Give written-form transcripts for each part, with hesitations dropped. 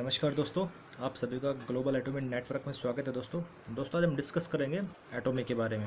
नमस्कार दोस्तों, आप सभी का ग्लोबल एटॉमी नेटवर्क में स्वागत है। दोस्तों आज हम डिस्कस करेंगे एटॉमी के बारे में।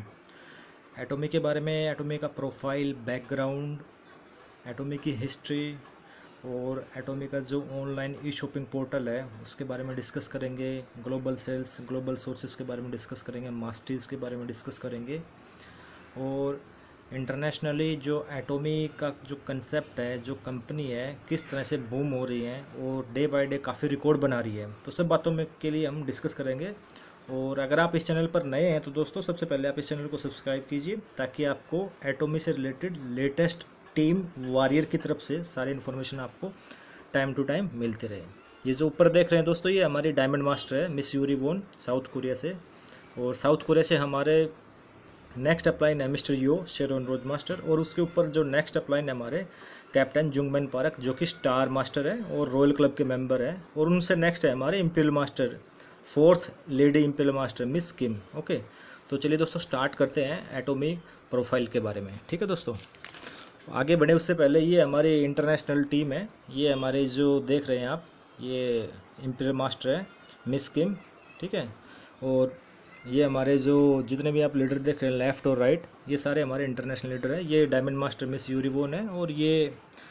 एटॉमी का प्रोफाइल, बैकग्राउंड, एटॉमी की हिस्ट्री और एटॉमी का जो ऑनलाइन ई शॉपिंग पोर्टल है उसके बारे में डिस्कस करेंगे। ग्लोबल सेल्स, ग्लोबल सोर्सेज के बारे में डिस्कस करेंगे। मास्टर्स के बारे में डिस्कस करेंगे। और इंटरनेशनली जो एटॉमी का जो कंसेप्ट है, जो कंपनी है, किस तरह से बूम हो रही है और डे बाय डे काफ़ी रिकॉर्ड बना रही है, तो सब बातों में के लिए हम डिस्कस करेंगे। और अगर आप इस चैनल पर नए हैं तो दोस्तों सबसे पहले आप इस चैनल को सब्सक्राइब कीजिए ताकि आपको एटॉमी से रिलेटेड लेटेस्ट टीम वॉरियर की तरफ से सारी इन्फॉर्मेशन आपको टाइम टू टाइम मिलती रहे। ये जो ऊपर देख रहे हैं दोस्तों, ये हमारी डायमंड मास्टर है, miss Yuri Won, South Korea से। और साउथ कोरिया से हमारे नेक्स्ट अपलाइन है mister Yo Sharon rose master. और उसके ऊपर जो नेक्स्ट अपलाइन है हमारे कैप्टन जुंगमैन पारक, जो कि स्टार मास्टर है और रॉयल क्लब के मेंबर है। और उनसे नेक्स्ट है हमारे imperial master, fourth lady imperial master miss Kim. Okay, तो चलिए दोस्तों स्टार्ट करते हैं एटॉमी प्रोफाइल के बारे में। ठीक है दोस्तों, आगे बढ़े उससे पहले ये हमारी इंटरनेशनल टीम है। ये हमारे जो देख रहे हैं आप, ये इम्पीरियल मास्टर है मिस किम। ठीक है, और ये हमारे जो जितने भी आप लीडर देख रहे हैं लेफ़्ट और राइट, ये सारे हमारे इंटरनेशनल लीडर हैं। ये डायमंड मास्टर मिस यूरी वोन है और ये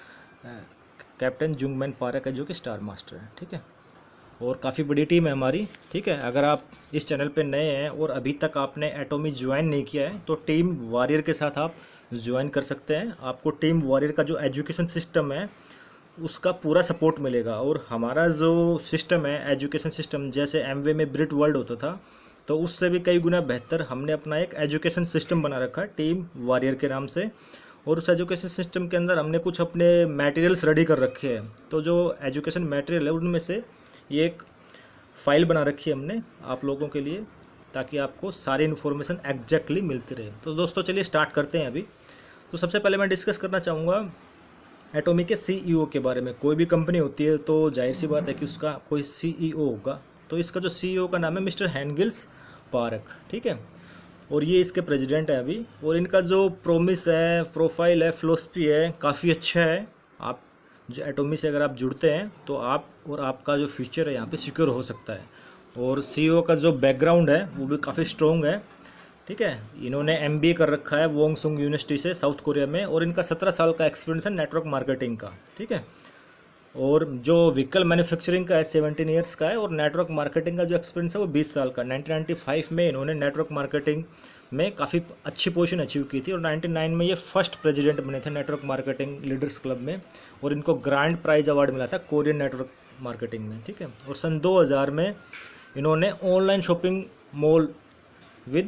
कैप्टन जुंगमैन पारक है जो कि स्टार मास्टर है। ठीक है, और काफ़ी बड़ी टीम है हमारी। ठीक है, अगर आप इस चैनल पे नए हैं और अभी तक आपने एटॉमी ज्वाइन नहीं किया है तो टीम वॉरियर के साथ आप ज्वाइन कर सकते हैं। आपको टीम वॉरियर का जो एजुकेशन सिस्टम है उसका पूरा सपोर्ट मिलेगा। और हमारा जो सिस्टम है एजुकेशन सिस्टम, जैसे एमवे में ब्रिट वर्ल्ड होता था, तो उससे भी कई गुना बेहतर हमने अपना एक एजुकेशन सिस्टम बना रखा है टीम वॉरियर के नाम से। और उस एजुकेशन सिस्टम के अंदर हमने कुछ अपने मटेरियल्स रेडी कर रखे हैं। तो जो एजुकेशन मटेरियल है उनमें से ये एक फ़ाइल बना रखी है हमने आप लोगों के लिए, ताकि आपको सारी इन्फॉर्मेशन एग्जैक्टली मिलती रहे। तो दोस्तों चलिए स्टार्ट करते हैं अभी। तो सबसे पहले मैं डिस्कस करना चाहूँगा एटॉमी के सीईओ के बारे में। कोई भी कंपनी होती है तो जाहिर सी बात है कि उसका कोई सीईओ होगा। तो इसका जो सीईओ का नाम है मिस्टर हैंगिल्स पारक। ठीक है, और ये इसके प्रेसिडेंट है अभी। और इनका जो प्रोमिस है, प्रोफाइल है, फिलॉसफी है, काफ़ी अच्छा है। आप जो एटॉमी से अगर आप जुड़ते हैं तो आप और आपका जो फ्यूचर है यहाँ पे सिक्योर हो सकता है। और सीईओ का जो बैकग्राउंड है वो भी काफ़ी स्ट्रॉन्ग है। ठीक है, इन्होंने एमबीए कर रखा है वोंगसुंग यूनिवर्सिटी से साउथ कोरिया में। और इनका 17 साल का एक्सपीरियंस है नेटवर्क मार्केटिंग का। ठीक है, और जो व्हीकल मैन्युफैक्चरिंग का है 17 ईयर्स का है। और नेटवर्क मार्केटिंग का जो एक्सपीरियंस है वो 20 साल का। 1995 में इन्होंने नेटवर्क मार्केटिंग में काफ़ी अच्छी पोजीशन अचीव की थी। और 99 में ये फर्स्ट प्रेसिडेंट बने थे नेटवर्क मार्केटिंग लीडर्स क्लब में। और इनको ग्रैंड प्राइज अवार्ड मिला था कोरियन नेटवर्क मार्केटिंग में। ठीक है, और सन 2000 में इन्होंने online shopping mall with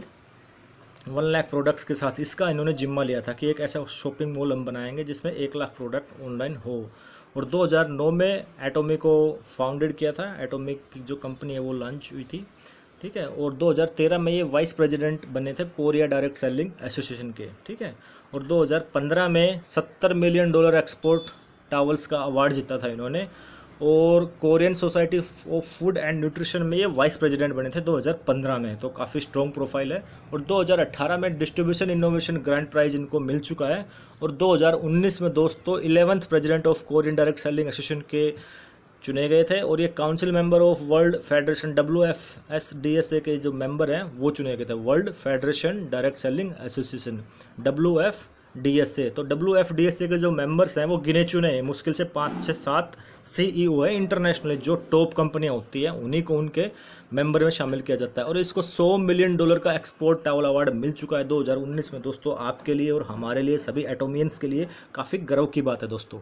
1 lakh products के साथ इसका इन्होंने जिम्मा लिया था कि एक ऐसा शॉपिंग मॉल हम बनाएंगे जिसमें 1 लाख प्रोडक्ट ऑनलाइन हो। और 2009 में एटॉमी को फाउंडेड किया था। एटॉमी की जो कंपनी है वो लॉन्च हुई थी। ठीक है, और 2013 में ये वाइस प्रेसिडेंट बने थे कोरिया डायरेक्ट सेलिंग एसोसिएशन के। ठीक है, और 2015 में $70 मिलियन एक्सपोर्ट टावल्स का अवार्ड जीता था इन्होंने। और Korean society of food and nutrition में ये वाइस प्रेसिडेंट बने थे 2015 में। तो काफ़ी स्ट्रॉन्ग प्रोफाइल है। और 2018 में डिस्ट्रीब्यूशन इनोवेशन ग्रैंड प्राइज इनको मिल चुका है। और 2019 में दोस्तों 11th president of Korean direct selling association के चुने गए थे। और ये council member of world federation WFSDSA के जो मेंबर हैं वो चुने गए थे, world federation direct selling association WFDSA। तो WFDSA के जो मेंबर्स हैं वो गिने चुने हैं, मुश्किल से 5 से 7 CEO है इंटरनेशनल, जो टॉप कंपनियां होती हैं उन्हीं को उनके मेंबर में शामिल किया जाता है। और इसको $100 मिलियन का एक्सपोर्ट टावल अवार्ड मिल चुका है 2019 में। दोस्तों आपके लिए और हमारे लिए, सभी एटोमियंस के लिए काफ़ी गर्व की बात है दोस्तों।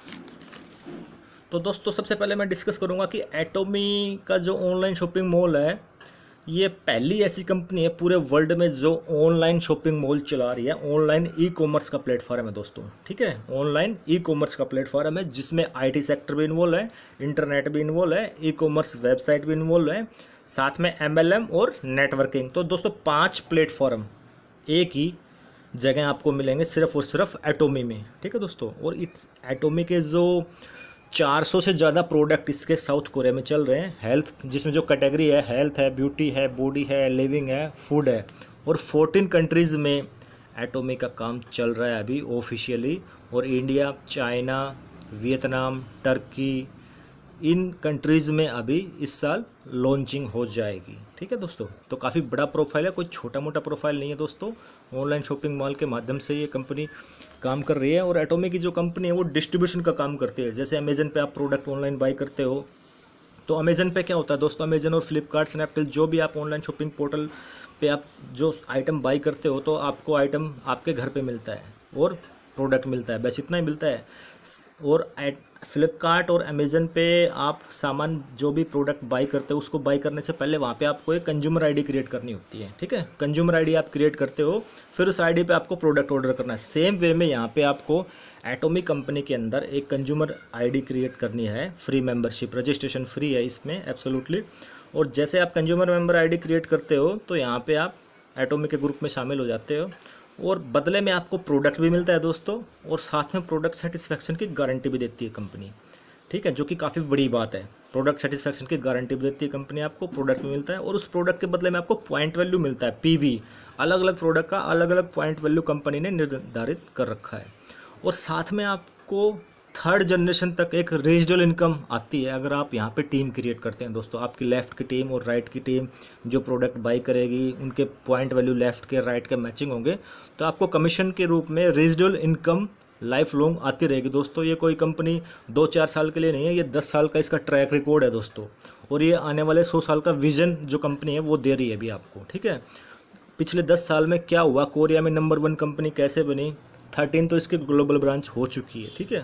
तो दोस्तों सबसे पहले मैं डिस्कस करूंगा कि एटॉमी का जो ऑनलाइन शॉपिंग मॉल है, ये पहली ऐसी कंपनी है पूरे वर्ल्ड में जो ऑनलाइन शॉपिंग मॉल चला रही है। ऑनलाइन ई कॉमर्स का प्लेटफॉर्म है दोस्तों। ठीक है, ऑनलाइन ई कॉमर्स का प्लेटफॉर्म है जिसमें IT सेक्टर भी इन्वॉल्व है, इंटरनेट भी इन्वॉल्व है, ई कॉमर्स वेबसाइट भी इन्वॉल्व है, साथ में MLM और नेटवर्किंग। तो दोस्तों 5 प्लेटफॉर्म एक ही जगह आपको मिलेंगे सिर्फ और सिर्फ एटॉमी में। ठीक है दोस्तों, और इस एटॉमी के जो 400 से ज़्यादा प्रोडक्ट इसके साउथ कोरिया में चल रहे हैं। हेल्थ, जिसमें जो कैटेगरी है हेल्थ है, ब्यूटी है, बॉडी है, लिविंग है, फूड है। और 14 कंट्रीज़ में एटॉमी का काम चल रहा है अभी ऑफिशियली। और इंडिया, चाइना, वियतनाम, टर्की, इन कंट्रीज़ में अभी इस साल लॉन्चिंग हो जाएगी। ठीक है दोस्तों, तो काफ़ी बड़ा प्रोफाइल है, कोई छोटा मोटा प्रोफाइल नहीं है दोस्तों। ऑनलाइन शॉपिंग मॉल के माध्यम से ये कंपनी काम कर रही है। और एटोमी की जो कंपनी है वो डिस्ट्रीब्यूशन का काम करती है। जैसे अमेजन पे आप प्रोडक्ट ऑनलाइन बाई करते हो, तो अमेजन पे क्या होता है दोस्तों, अमेजन और फ्लिपकार्ट, स्नैपडील, जो भी आप ऑनलाइन शॉपिंग पोर्टल पे आप जो आइटम बाई करते हो, तो आपको आइटम आपके घर पे मिलता है और प्रोडक्ट मिलता है, बस इतना ही मिलता है। और फ्लिपकार्ट और अमेजन पे आप सामान जो भी प्रोडक्ट बाई करते हो, उसको बाई करने से पहले वहाँ पे आपको एक कंज्यूमर आईडी क्रिएट करनी होती है। ठीक है, कंज्यूमर आईडी आप क्रिएट करते हो, फिर उस आईडी पे आपको प्रोडक्ट ऑर्डर करना है। सेम वे में यहाँ पे आपको एटोमी कंपनी के अंदर एक कंज्यूमर आईडी क्रिएट करनी है। फ्री मेंबरशिप, रजिस्ट्रेशन फ्री है इसमें एब्सोल्युटली। और जैसे आप कंज्यूमर मेंबर आईडी क्रिएट करते हो, तो यहाँ पे आप एटोमी के ग्रुप में शामिल हो जाते हो और बदले में आपको प्रोडक्ट भी मिलता है दोस्तों, और साथ में प्रोडक्ट सेटिस्फैक्शन की गारंटी भी देती है कंपनी। ठीक है, जो कि काफ़ी बड़ी बात है। प्रोडक्ट सेटिस्फैक्शन की गारंटी भी देती है कंपनी, आपको प्रोडक्ट भी मिलता है और उस प्रोडक्ट के बदले में आपको पॉइंट वैल्यू मिलता है, पीवी। अलग अलग प्रोडक्ट का अलग अलग पॉइंट वैल्यू कंपनी ने निर्धारित कर रखा है। और साथ में आपको थर्ड जनरेशन तक एक रेजिडुअल इनकम आती है अगर आप यहाँ पे टीम क्रिएट करते हैं दोस्तों। आपकी लेफ़्ट की टीम और राइट की टीम जो प्रोडक्ट बाई करेगी, उनके पॉइंट वैल्यू लेफ़्ट के राइट के मैचिंग होंगे, तो आपको कमीशन के रूप में रेजिडुअल इनकम लाइफ लॉन्ग आती रहेगी दोस्तों। ये कोई कंपनी 2-4 साल के लिए नहीं है, ये 10 साल का इसका ट्रैक रिकॉर्ड है दोस्तों। और ये आने वाले 100 साल का विजन जो कंपनी है वो दे रही है अभी आपको। ठीक है, पिछले 10 साल में क्या हुआ, कोरिया में नंबर 1 कंपनी कैसे बनी, 13 तो इसकी ग्लोबल ब्रांच हो चुकी है। ठीक है,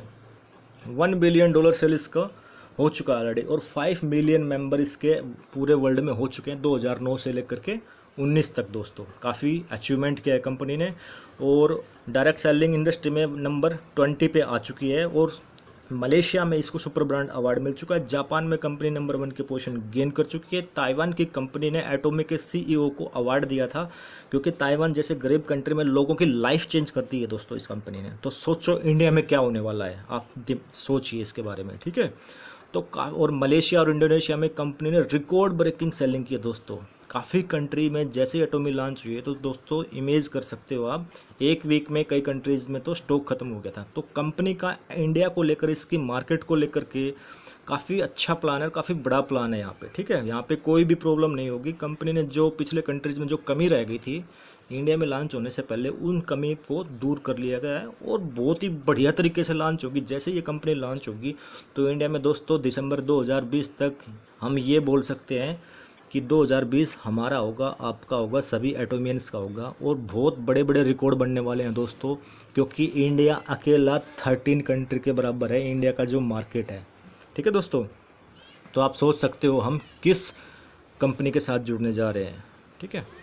$1 बिलियन सेल इसका हो चुका है ऑलरेडी, और 5 मिलियन मेंबर इसके पूरे वर्ल्ड में हो चुके हैं 2009 से लेकर के 19 तक दोस्तों। काफ़ी अचीवमेंट किया है कंपनी ने, और डायरेक्ट सेलिंग इंडस्ट्री में नंबर 20 पे आ चुकी है, और मलेशिया में इसको सुपर ब्रांड अवार्ड मिल चुका है। जापान में कंपनी नंबर 1 की पोजीशन गेन कर चुकी है। ताइवान की कंपनी ने एटोमी के सीईओ को अवार्ड दिया था, क्योंकि ताइवान जैसे गरीब कंट्री में लोगों की लाइफ चेंज करती है दोस्तों इस कंपनी ने। तो सोचो इंडिया में क्या होने वाला है, आप सोचिए इसके बारे में। ठीक है, तो और मलेशिया और इंडोनेशिया में कंपनी ने रिकॉर्ड ब्रेकिंग सेलिंग की है दोस्तों। काफ़ी कंट्री में जैसे एटोमी लॉन्च हुई है, तो दोस्तों इमेज कर सकते हो आप, एक वीक में कई कंट्रीज़ में तो स्टॉक खत्म हो गया था। तो कंपनी का इंडिया को लेकर, इसकी मार्केट को लेकर के काफ़ी अच्छा प्लान है, काफ़ी बड़ा प्लान है यहाँ पे। ठीक है, यहाँ पे कोई भी प्रॉब्लम नहीं होगी। कंपनी ने जो पिछले कंट्रीज़ में जो कमी रह गई थी, इंडिया में लॉन्च होने से पहले उन कमी को दूर कर लिया गया है, और बहुत ही बढ़िया तरीके से लॉन्च होगी। जैसे ये कंपनी लॉन्च होगी तो इंडिया में दोस्तों दिसंबर 2020 तक हम ये बोल सकते हैं कि 2020 हमारा होगा, आपका होगा, सभी एटोमियंस का होगा, और बहुत बड़े बड़े रिकॉर्ड बनने वाले हैं दोस्तों, क्योंकि इंडिया अकेला 13 कंट्री के बराबर है इंडिया का जो मार्केट है। ठीक है दोस्तों, तो आप सोच सकते हो हम किस कंपनी के साथ जुड़ने जा रहे हैं। ठीक है,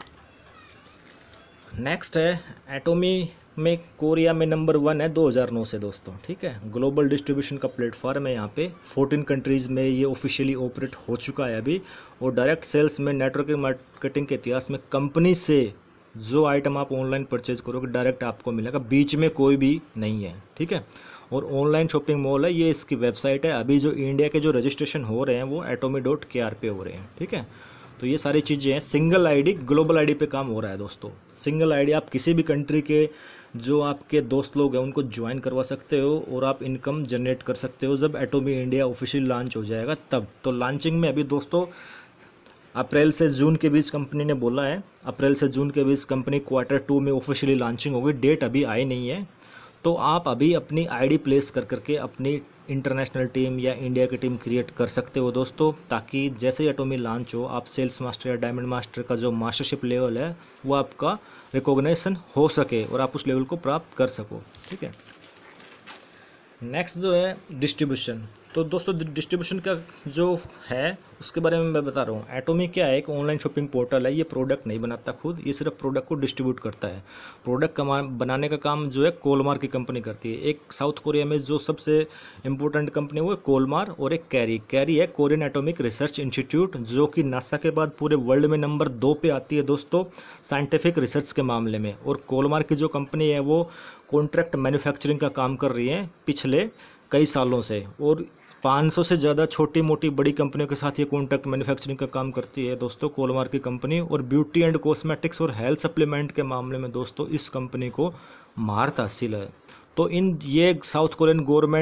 नेक्स्ट है एटोमी में कोरिया में नंबर 1 है 2009 से दोस्तों। ठीक है, ग्लोबल डिस्ट्रीब्यूशन का प्लेटफॉर्म है यहाँ पे। 14 कंट्रीज़ में ये ऑफिशियली ऑपरेट हो चुका है अभी, और डायरेक्ट सेल्स में नेटवर्किंग मार्केटिंग के इतिहास में कंपनी से जो आइटम आप ऑनलाइन परचेज करोगे डायरेक्ट आपको मिलेगा, बीच में कोई भी नहीं है। ठीक है, और ऑनलाइन शॉपिंग मॉल है, ये इसकी वेबसाइट है। अभी जो इंडिया के जो रजिस्ट्रेशन हो रहे हैं वो atomy.kr पे हो रहे हैं। ठीक है, तो ये सारी चीज़ें हैं। सिंगल आईडी, ग्लोबल आईडी पे काम हो रहा है दोस्तों। सिंगल आईडी आप किसी भी कंट्री के जो आपके दोस्त लोग हैं उनको ज्वाइन करवा सकते हो, और आप इनकम जनरेट कर सकते हो जब एटोमी इंडिया ऑफिशियल लॉन्च हो जाएगा तब। तो लॉन्चिंग में अभी दोस्तों अप्रैल से जून के बीच कंपनी ने बोला है, अप्रैल से जून के बीच कंपनी Q2 में ऑफिशियली लॉन्चिंग होगी। डेट अभी आई नहीं है, तो आप अभी अपनी आईडी प्लेस कर करके अपनी इंटरनेशनल टीम या इंडिया की टीम क्रिएट कर सकते हो दोस्तों, ताकि जैसे ही एटोमी लॉन्च हो आप सेल्स मास्टर या डायमंड मास्टर का जो मास्टरशिप लेवल है वो आपका रिकॉग्निशन हो सके और आप उस लेवल को प्राप्त कर सको। ठीक है, नेक्स्ट जो है डिस्ट्रीब्यूशन। तो दोस्तों डिस्ट्रीब्यूशन का जो है उसके बारे में मैं बता रहा हूँ। एटोमी क्या है, एक ऑनलाइन शॉपिंग पोर्टल है। ये प्रोडक्ट नहीं बनाता खुद, ये सिर्फ प्रोडक्ट को डिस्ट्रीब्यूट करता है। प्रोडक्ट बनाने का काम जो है कोलमार की कंपनी करती है। एक साउथ कोरिया में जो सबसे इम्पोर्टेंट कंपनी वो है कोलमार, और एक कैरी है कोरियन एटॉमिक रिसर्च इंस्टीट्यूट, जो कि नासा के बाद पूरे वर्ल्ड में नंबर 2 पे आती है दोस्तों साइंटिफिक रिसर्च के मामले में। और कोलमार की जो कंपनी है वो कॉन्ट्रैक्ट मैन्युफैक्चरिंग का काम कर रही है पिछले कई सालों से, और 500 से ज़्यादा छोटी मोटी बड़ी कंपनियों के साथ ये कॉन्ट्रैक्ट मैन्युफैक्चरिंग का काम करती है दोस्तों कोलमार की कंपनी। और ब्यूटी एंड कॉस्मेटिक्स और हेल्थ सप्लीमेंट के मामले में दोस्तों इस कंपनी को महारत हासिल है। तो ये South Korean government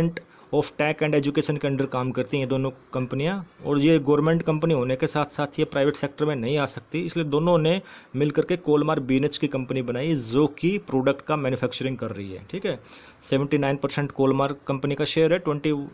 of tech and education के अंडर काम करती हैं ये दोनों कंपनियां, और ये गवर्नमेंट कंपनी होने के साथ साथ ये प्राइवेट सेक्टर में नहीं आ सकती, इसलिए दोनों ने मिलकर के कोलमार बीएनएच की कंपनी बनाई जो कि प्रोडक्ट का मैन्युफैक्चरिंग कर रही है। ठीक है, 79% कोलमार कंपनी का शेयर है,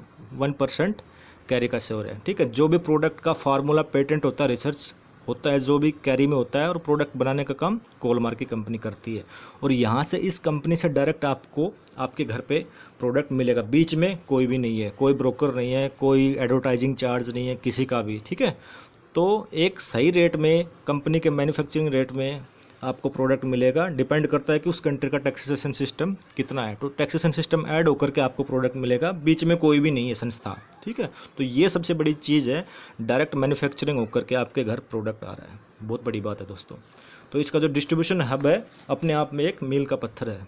21% कैरी का शेयर है। ठीक है, जो भी प्रोडक्ट का फार्मूला पेटेंट होता है, रिसर्च होता है, जो भी कैरी में होता है, और प्रोडक्ट बनाने का काम कोलमार की कंपनी करती है। और यहाँ से इस कंपनी से डायरेक्ट आपको आपके घर पे प्रोडक्ट मिलेगा, बीच में कोई भी नहीं है, कोई ब्रोकर नहीं है, कोई एडवर्टाइजिंग चार्ज नहीं है किसी का भी। ठीक है, तो एक सही रेट में, कंपनी के मैन्युफैक्चरिंग रेट में आपको प्रोडक्ट मिलेगा। डिपेंड करता है कि उस कंट्री का टैक्सेशन सिस्टम कितना है, तो टैक्सेशन सिस्टम ऐड होकर के आपको प्रोडक्ट मिलेगा, बीच में कोई भी नहीं है संस्था। ठीक है, तो ये सबसे बड़ी चीज़ है, डायरेक्ट मैन्युफैक्चरिंग होकर के आपके घर प्रोडक्ट आ रहा है, बहुत बड़ी बात है दोस्तों। तो इसका जो डिस्ट्रीब्यूशन हब है अपने आप में एक मील का पत्थर है।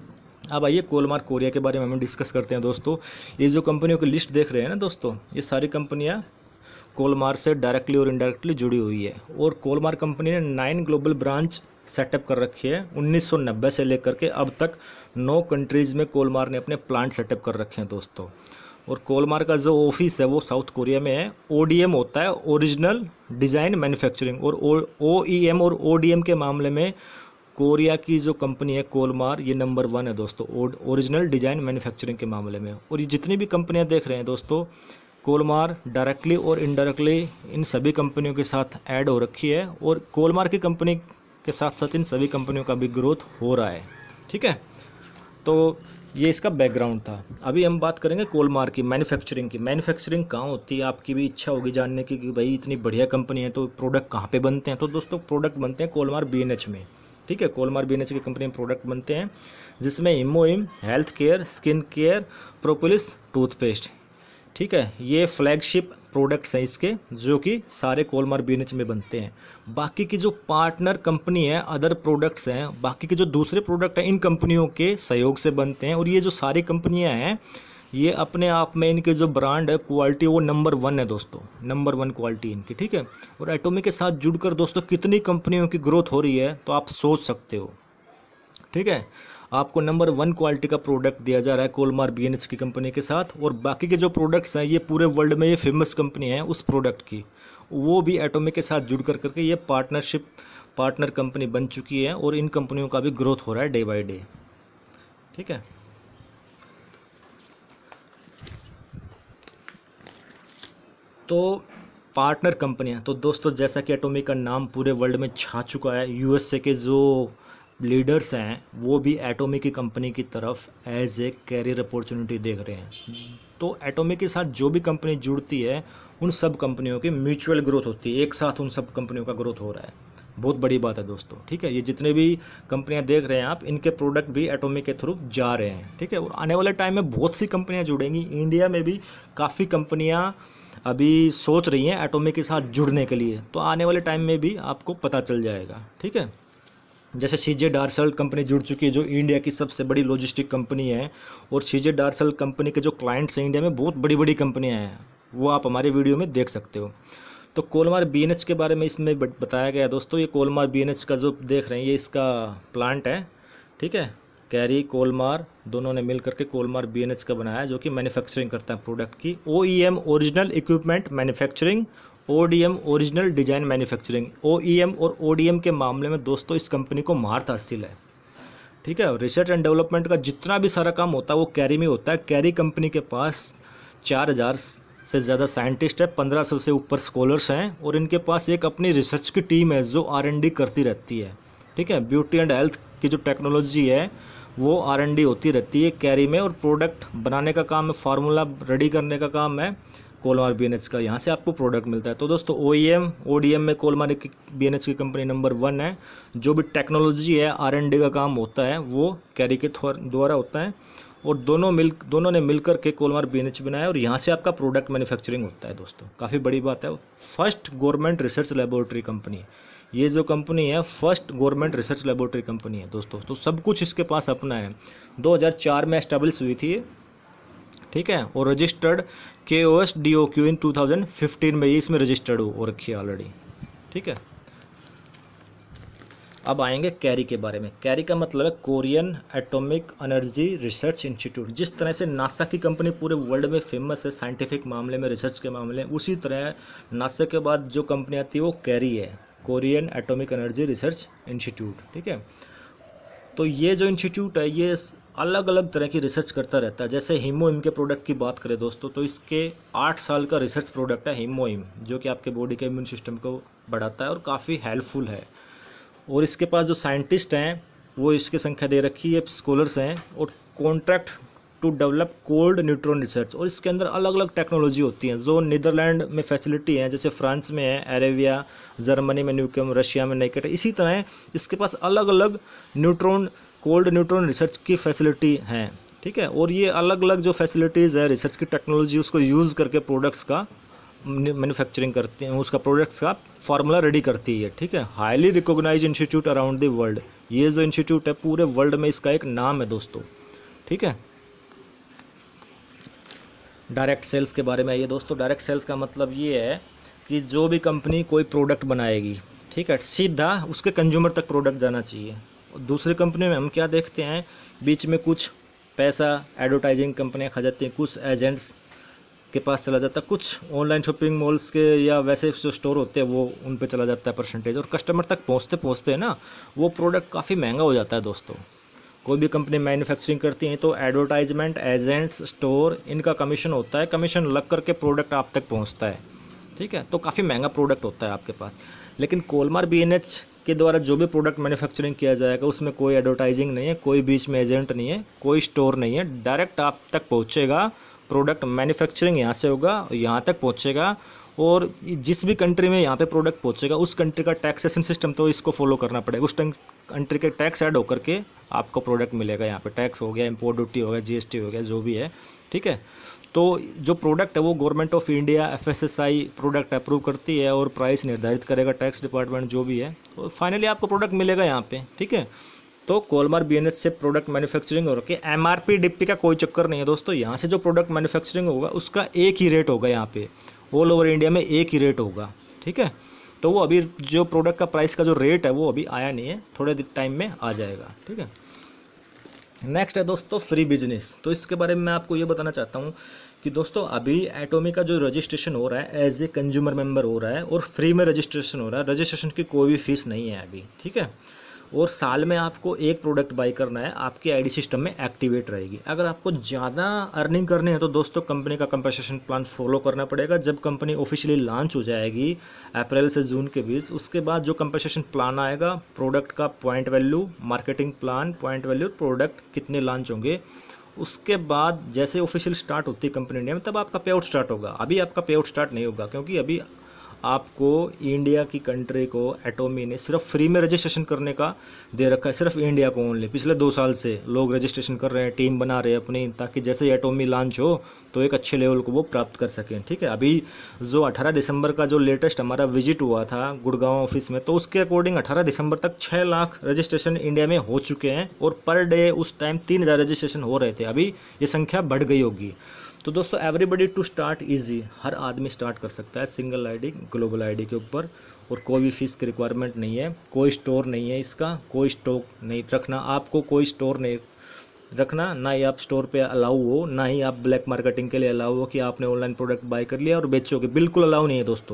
अब आइए कोलमार कोरिया के बारे में हम डिस्कस करते हैं दोस्तों। ये जो कंपनियों की लिस्ट देख रहे हैं ना दोस्तों, ये सारी कंपनियाँ कोलमार से डायरेक्टली और इनडायरेक्टली जुड़ी हुई है। और कोलमार कंपनी ने 9 ग्लोबल ब्रांच सेटअप कर रखी है। 1990 से लेकर के अब तक 9 कंट्रीज़ में कोलमार ने अपने प्लांट सेटअप कर रखे हैं दोस्तों। और कोलमार का जो ऑफिस है वो साउथ कोरिया में है। ODM होता है, ओरिजिनल डिज़ाइन मैन्युफैक्चरिंग, और OEM और ODM के मामले में कोरिया की जो कंपनी है कोलमार, ये नंबर 1 है दोस्तों ओरिजिनल डिज़ाइन मैन्युफैक्चरिंग के मामले में। और ये जितनी भी कंपनियां देख रहे हैं दोस्तों, कोलमार डायरेक्टली और इनडायरेक्टली इन सभी कंपनियों के साथ ऐड हो रखी है, और कोलमार की कंपनी के साथ साथ इन सभी कंपनियों का भी ग्रोथ हो रहा है। ठीक है, तो ये इसका बैकग्राउंड था। अभी हम बात करेंगे कोलमार की मैन्युफैक्चरिंग की। मैन्युफैक्चरिंग कहाँ होती है, आपकी भी इच्छा होगी जानने की कि भाई इतनी बढ़िया कंपनी है तो प्रोडक्ट कहाँ पे बनते हैं। तो दोस्तों प्रोडक्ट बनते हैं कोलमार BNH में। ठीक है, कोलमार BNH की कंपनी में प्रोडक्ट बनते हैं, जिसमें इमोइम health care, skin care, propolis toothpaste. ठीक है, ये फ्लैगशिप प्रोडक्ट्स हैं इसके, जो कि सारे कोलमार BNH में बनते हैं। बाकी की जो पार्टनर कंपनी है, अदर प्रोडक्ट्स हैं, बाकी के जो दूसरे प्रोडक्ट हैं, इन कंपनियों के सहयोग से बनते हैं। और ये जो सारी कंपनियां हैं, ये अपने आप में इनके जो ब्रांड है, क्वालिटी, वो नंबर 1 है दोस्तों, नंबर 1 क्वालिटी इनकी। ठीक है, और एटॉमिक के साथ जुड़कर दोस्तों कितनी कंपनियों की ग्रोथ हो रही है तो आप सोच सकते हो। ठीक है, आपको नंबर 1 क्वालिटी का प्रोडक्ट दिया जा रहा है कोलमार BNH की कंपनी के साथ, और बाकी के जो प्रोडक्ट्स हैं, ये पूरे वर्ल्ड में ये फेमस कंपनी है उस प्रोडक्ट की, वो भी एटॉमिक के साथ जुड़ करके ये पार्टनर कंपनी बन चुकी है, और इन कंपनियों का भी ग्रोथ हो रहा है डे बाय डे। ठीक है, तो पार्टनर कंपनियां, तो दोस्तों जैसा कि एटॉमिक का नाम पूरे वर्ल्ड में छा चुका है, USA के जो लीडर्स हैं वो भी एटॉमिक की कंपनी की तरफ एज ए कैरियर अपॉर्चुनिटी देख रहे हैं। तो एटॉमिक के साथ जो भी कंपनी जुड़ती है, उन सब कंपनियों की म्यूचुअल ग्रोथ होती है, एक साथ उन सब कंपनियों का ग्रोथ हो रहा है, बहुत बड़ी बात है दोस्तों। ठीक है, ये जितने भी कंपनियां देख रहे हैं आप, इनके प्रोडक्ट भी एटॉमिक के थ्रू जा रहे हैं। ठीक है, और आने वाले टाइम में बहुत सी कंपनियां जुड़ेंगी। इंडिया में भी काफ़ी कंपनियां अभी सोच रही हैं एटॉमिक के साथ जुड़ने के लिए, तो आने वाले टाइम में भी आपको पता चल जाएगा। ठीक है, जैसे CJ डार्सल कंपनी जुड़ चुकी है, जो इंडिया की सबसे बड़ी लॉजिस्टिक कंपनी है, और CJ डार्सल कंपनी के जो क्लाइंट्स हैं इंडिया में, बहुत बड़ी बड़ी कंपनियां हैं, वो आप हमारे वीडियो में देख सकते हो। तो कोलमार BNH के बारे में इसमें बताया गया है दोस्तों। ये कोलमार BNH का जो देख रहे हैं, ये इसका प्लांट है। ठीक है, कैरी कोलमार दोनों ने मिल करके कोलमार BNH का बनाया है, जो कि मैन्युफैक्चरिंग करता है प्रोडक्ट की। OEM original equipment manufacturing, ODM original design manufacturing. OEM और ODM के मामले में दोस्तों इस कंपनी को महारत हासिल है। ठीक है, रिसर्च एंड डेवलपमेंट का जितना भी सारा काम होता है वो कैरी में होता है। कैरी कंपनी के पास 4000 से ज़्यादा साइंटिस्ट है, 1500 से ऊपर स्कॉलर्स हैं, और इनके पास एक अपनी रिसर्च की टीम है जो R&D करती रहती है। ठीक है, ब्यूटी एंड हेल्थ की जो टेक्नोलॉजी है वो R&D होती रहती है कैरी में, और प्रोडक्ट बनाने का काम है, फार्मूला रेडी करने का काम है कोलमार BNH का, यहाँ से आपको प्रोडक्ट मिलता है। तो दोस्तों OEM ODM में कोलमार BNH की कंपनी नंबर 1 है। जो भी टेक्नोलॉजी है, R&D का काम होता है, वो कैरी के द्वारा होता है, और दोनों ने मिलकर के कोलमार BNH बनाया, और यहाँ से आपका प्रोडक्ट मैन्युफैक्चरिंग होता है दोस्तों। काफ़ी बड़ी बात है। First government research laboratory company, ये जो कंपनी है first government research laboratory company है दोस्तों। तो सब कुछ इसके पास अपना है। 2004 में एस्टेब्लिश हुई थी। ठीक है, और रजिस्टर्ड KOS DOQ इन 2015 में ये इसमें रजिस्टर्ड हो रखी है ऑलरेडी। ठीक है, अब आएंगे कैरी के बारे में। कैरी का मतलब है Korean atomic energy research institute. जिस तरह से नासा की कंपनी पूरे वर्ल्ड में फेमस है साइंटिफिक मामले में, रिसर्च के मामले में, उसी तरह नासा के बाद जो कंपनी आती है वो कैरी है, Korean atomic energy research institute. ठीक है, तो ये जो इंस्टीट्यूट है ये अलग अलग तरह की रिसर्च करता रहता है। जैसे हीमोइम के प्रोडक्ट की बात करें दोस्तों, तो इसके 8 साल का रिसर्च प्रोडक्ट है हीमोइम, जो कि आपके बॉडी के इम्यून सिस्टम को बढ़ाता है और काफ़ी हेल्पफुल है। और इसके पास जो साइंटिस्ट हैं वो इसकी संख्या दे रखी है, स्कॉलर्स हैं, और contract to develop cold neutron research. और इसके अंदर अलग अलग टेक्नोलॉजी होती हैं जो नीदरलैंड में फैसिलिटी है, जैसे फ्रांस में है एरेविया, जर्मनी में न्यूक्लियम, रशिया में नाइकेट। इसी तरह इसके पास अलग अलग न्यूट्रॉन कोल्ड न्यूट्रॉन रिसर्च की फैसिलिटी हैं। ठीक है, और ये अलग अलग जो फैसिलिटीज़ है रिसर्च की टेक्नोलॉजी उसको यूज़ करके प्रोडक्ट्स का मैन्युफैक्चरिंग करते हैं, उसका प्रोडक्ट्स का फार्मूला रेडी करती है। ठीक है, highly recognized institute around the world. ये जो इंस्टीट्यूट है पूरे वर्ल्ड में इसका एक नाम है दोस्तों। ठीक है, डायरेक्ट सेल्स के बारे में आइए दोस्तों। डायरेक्ट सेल्स का मतलब ये है कि जो भी कंपनी कोई प्रोडक्ट बनाएगी, ठीक है, सीधा उसके कंज्यूमर तक प्रोडक्ट जाना चाहिए। दूसरी कंपनी में हम क्या देखते हैं, बीच में कुछ पैसा एडवर्टाइजिंग कंपनियां खा जाती हैं, कुछ एजेंट्स के पास चला जाता है, कुछ ऑनलाइन शॉपिंग मॉल्स के या वैसे जो स्टोर होते हैं वो उन पे चला जाता है परसेंटेज, और कस्टमर तक पहुंचते पहुंचते ना वो प्रोडक्ट काफ़ी महंगा हो जाता है दोस्तों। कोई भी कंपनी मैन्युफैक्चरिंग करती है तो एडवर्टाइजमेंट, एजेंट्स, स्टोर, इनका कमीशन होता है, कमीशन लग करके प्रोडक्ट आप तक पहुँचता है। ठीक है, तो काफ़ी महंगा प्रोडक्ट होता है आपके पास। लेकिन कोलमार BNH के द्वारा जो भी प्रोडक्ट मैन्युफैक्चरिंग किया जाएगा उसमें कोई एडवर्टाइजिंग नहीं है, कोई बीच में एजेंट नहीं है, कोई स्टोर नहीं है, डायरेक्ट आप तक पहुँचेगा प्रोडक्ट। मैन्युफैक्चरिंग यहाँ से होगा, यहाँ तक पहुँचेगा, और जिस भी कंट्री में यहाँ पे प्रोडक्ट पहुँचेगा उस कंट्री का टैक्सेशन सिस्टम तो इसको फॉलो करना पड़ेगा। उस कंट्री के टैक्स ऐड होकर के आपको प्रोडक्ट मिलेगा। यहाँ पे टैक्स हो गया, इम्पोर्ट ड्यूटी हो गया, GST हो गया, जो भी है। ठीक है, तो जो प्रोडक्ट है वो government of India FSSAI product approve करती है और प्राइस निर्धारित करेगा टैक्स डिपार्टमेंट, जो भी है, और फाइनली आपको प्रोडक्ट मिलेगा यहाँ पे। ठीक है, तो कोलमार BNH से प्रोडक्ट मैन्युफैक्चरिंग हो रखी है। MRP DP का कोई चक्कर नहीं है दोस्तों। यहाँ से जो प्रोडक्ट मैन्युफैक्चरिंग होगा उसका एक ही रेट होगा, यहाँ पे ऑल ओवर इंडिया में एक ही रेट होगा। ठीक है, तो वो अभी जो प्रोडक्ट का प्राइस का जो रेट है वो अभी आया नहीं है, थोड़े टाइम में आ जाएगा। ठीक है, नेक्स्ट है दोस्तों फ्री बिजनेस। तो इसके बारे में मैं आपको ये बताना चाहता हूँ कि दोस्तों अभी एटॉमिक का जो रजिस्ट्रेशन हो रहा है एज ए कंज्यूमर मेंबर हो रहा है और फ्री में रजिस्ट्रेशन हो रहा है। रजिस्ट्रेशन की कोई भी फीस नहीं है अभी। ठीक है, और साल में आपको एक प्रोडक्ट बाई करना है, आपकी आईडी सिस्टम में एक्टिवेट रहेगी। अगर आपको ज़्यादा अर्निंग करनी है तो दोस्तों कंपनी का कंपनसेशन प्लान फॉलो करना पड़ेगा। जब कंपनी ऑफिशियली लॉन्च हो जाएगी अप्रैल से जून के बीच, उसके बाद जो कंपनसेशन प्लान आएगा, प्रोडक्ट का point value, marketing plan, point value, product कितने लॉन्च होंगे, उसके बाद जैसे ऑफिशियल स्टार्ट होती है कंपनी इंडिया में तब आपका पे आउट स्टार्ट होगा। अभी आपका पे आउट स्टार्ट नहीं होगा क्योंकि अभी आपको इंडिया की कंट्री को एटॉमी ने सिर्फ फ्री में रजिस्ट्रेशन करने का दे रखा है, सिर्फ इंडिया को ओनली। पिछले 2 साल से लोग रजिस्ट्रेशन कर रहे हैं, टीम बना रहे हैं अपनी, ताकि जैसे ही एटॉमी लॉन्च हो तो एक अच्छे लेवल को वो प्राप्त कर सकें। ठीक है, अभी जो 18 दिसंबर का जो लेटेस्ट हमारा विजिट हुआ था गुड़गांव ऑफिस में, तो उसके अकॉर्डिंग 18 दिसंबर तक 6 लाख रजिस्ट्रेशन इंडिया में हो चुके हैं, और पर डे उस टाइम 3000 रजिस्ट्रेशन हो रहे थे। अभी ये संख्या बढ़ गई होगी। तो दोस्तों एवरीबडी टू स्टार्ट इजी, हर आदमी स्टार्ट कर सकता है सिंगल आईडी, ग्लोबल आईडी के ऊपर, और कोई भी फीस की रिक्वायरमेंट नहीं है, कोई स्टोर नहीं है, इसका कोई स्टॉक नहीं रखना, आपको कोई स्टोर नहीं रखना, ना ही आप स्टोर पे अलाउ हो, ना ही आप ब्लैक मार्केटिंग के लिए अलाउ हो कि आपने ऑनलाइन प्रोडक्ट बाय कर लिया और बेचोगे, बिल्कुल अलाउ नहीं है दोस्तों।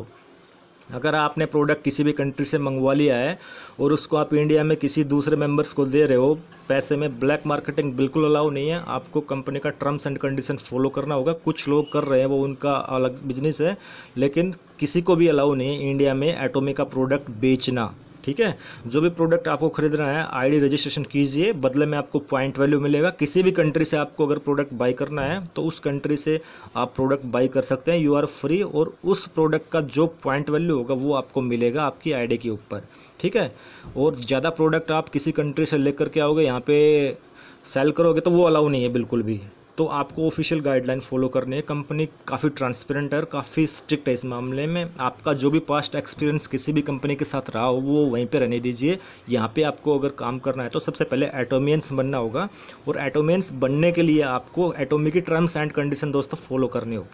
अगर आपने प्रोडक्ट किसी भी कंट्री से मंगवा लिया है और उसको आप इंडिया में किसी दूसरे मेंबर्स को दे रहे हो पैसे में, ब्लैक मार्केटिंग बिल्कुल अलाउ नहीं है। आपको कंपनी का टर्म्स एंड कंडीशन फॉलो करना होगा। कुछ लोग कर रहे हैं, वो उनका अलग बिजनेस है, लेकिन किसी को भी अलाउ नहीं है इंडिया में एटॉमिक का प्रोडक्ट बेचना। ठीक है, जो भी प्रोडक्ट आपको खरीदना है आईडी रजिस्ट्रेशन कीजिए, बदले में आपको पॉइंट वैल्यू मिलेगा। किसी भी कंट्री से आपको अगर प्रोडक्ट बाई करना है तो उस कंट्री से आप प्रोडक्ट बाई कर सकते हैं, यू आर फ्री, और उस प्रोडक्ट का जो पॉइंट वैल्यू होगा वो आपको मिलेगा आपकी आईडी के ऊपर। ठीक है, और ज़्यादा प्रोडक्ट आप किसी कंट्री से लेकर के आओगे यहाँ पे सेल करोगे तो वो अलाउ नहीं है बिल्कुल भी। तो आपको ऑफिशियल गाइडलाइन फॉलो करनी है। कंपनी काफ़ी ट्रांसपेरेंट है और काफ़ी स्ट्रिक्ट है इस मामले में। आपका जो भी पास्ट एक्सपीरियंस किसी भी कंपनी के साथ रहा हो वो वहीं पे रहने दीजिए। यहाँ पे आपको अगर काम करना है तो सबसे पहले एटोमियंस बनना होगा, और एटोमियंस बनने के लिए आपको एटॉमिक की टर्म्स एंड कंडीशन दोस्तों फॉलो करनी होगी।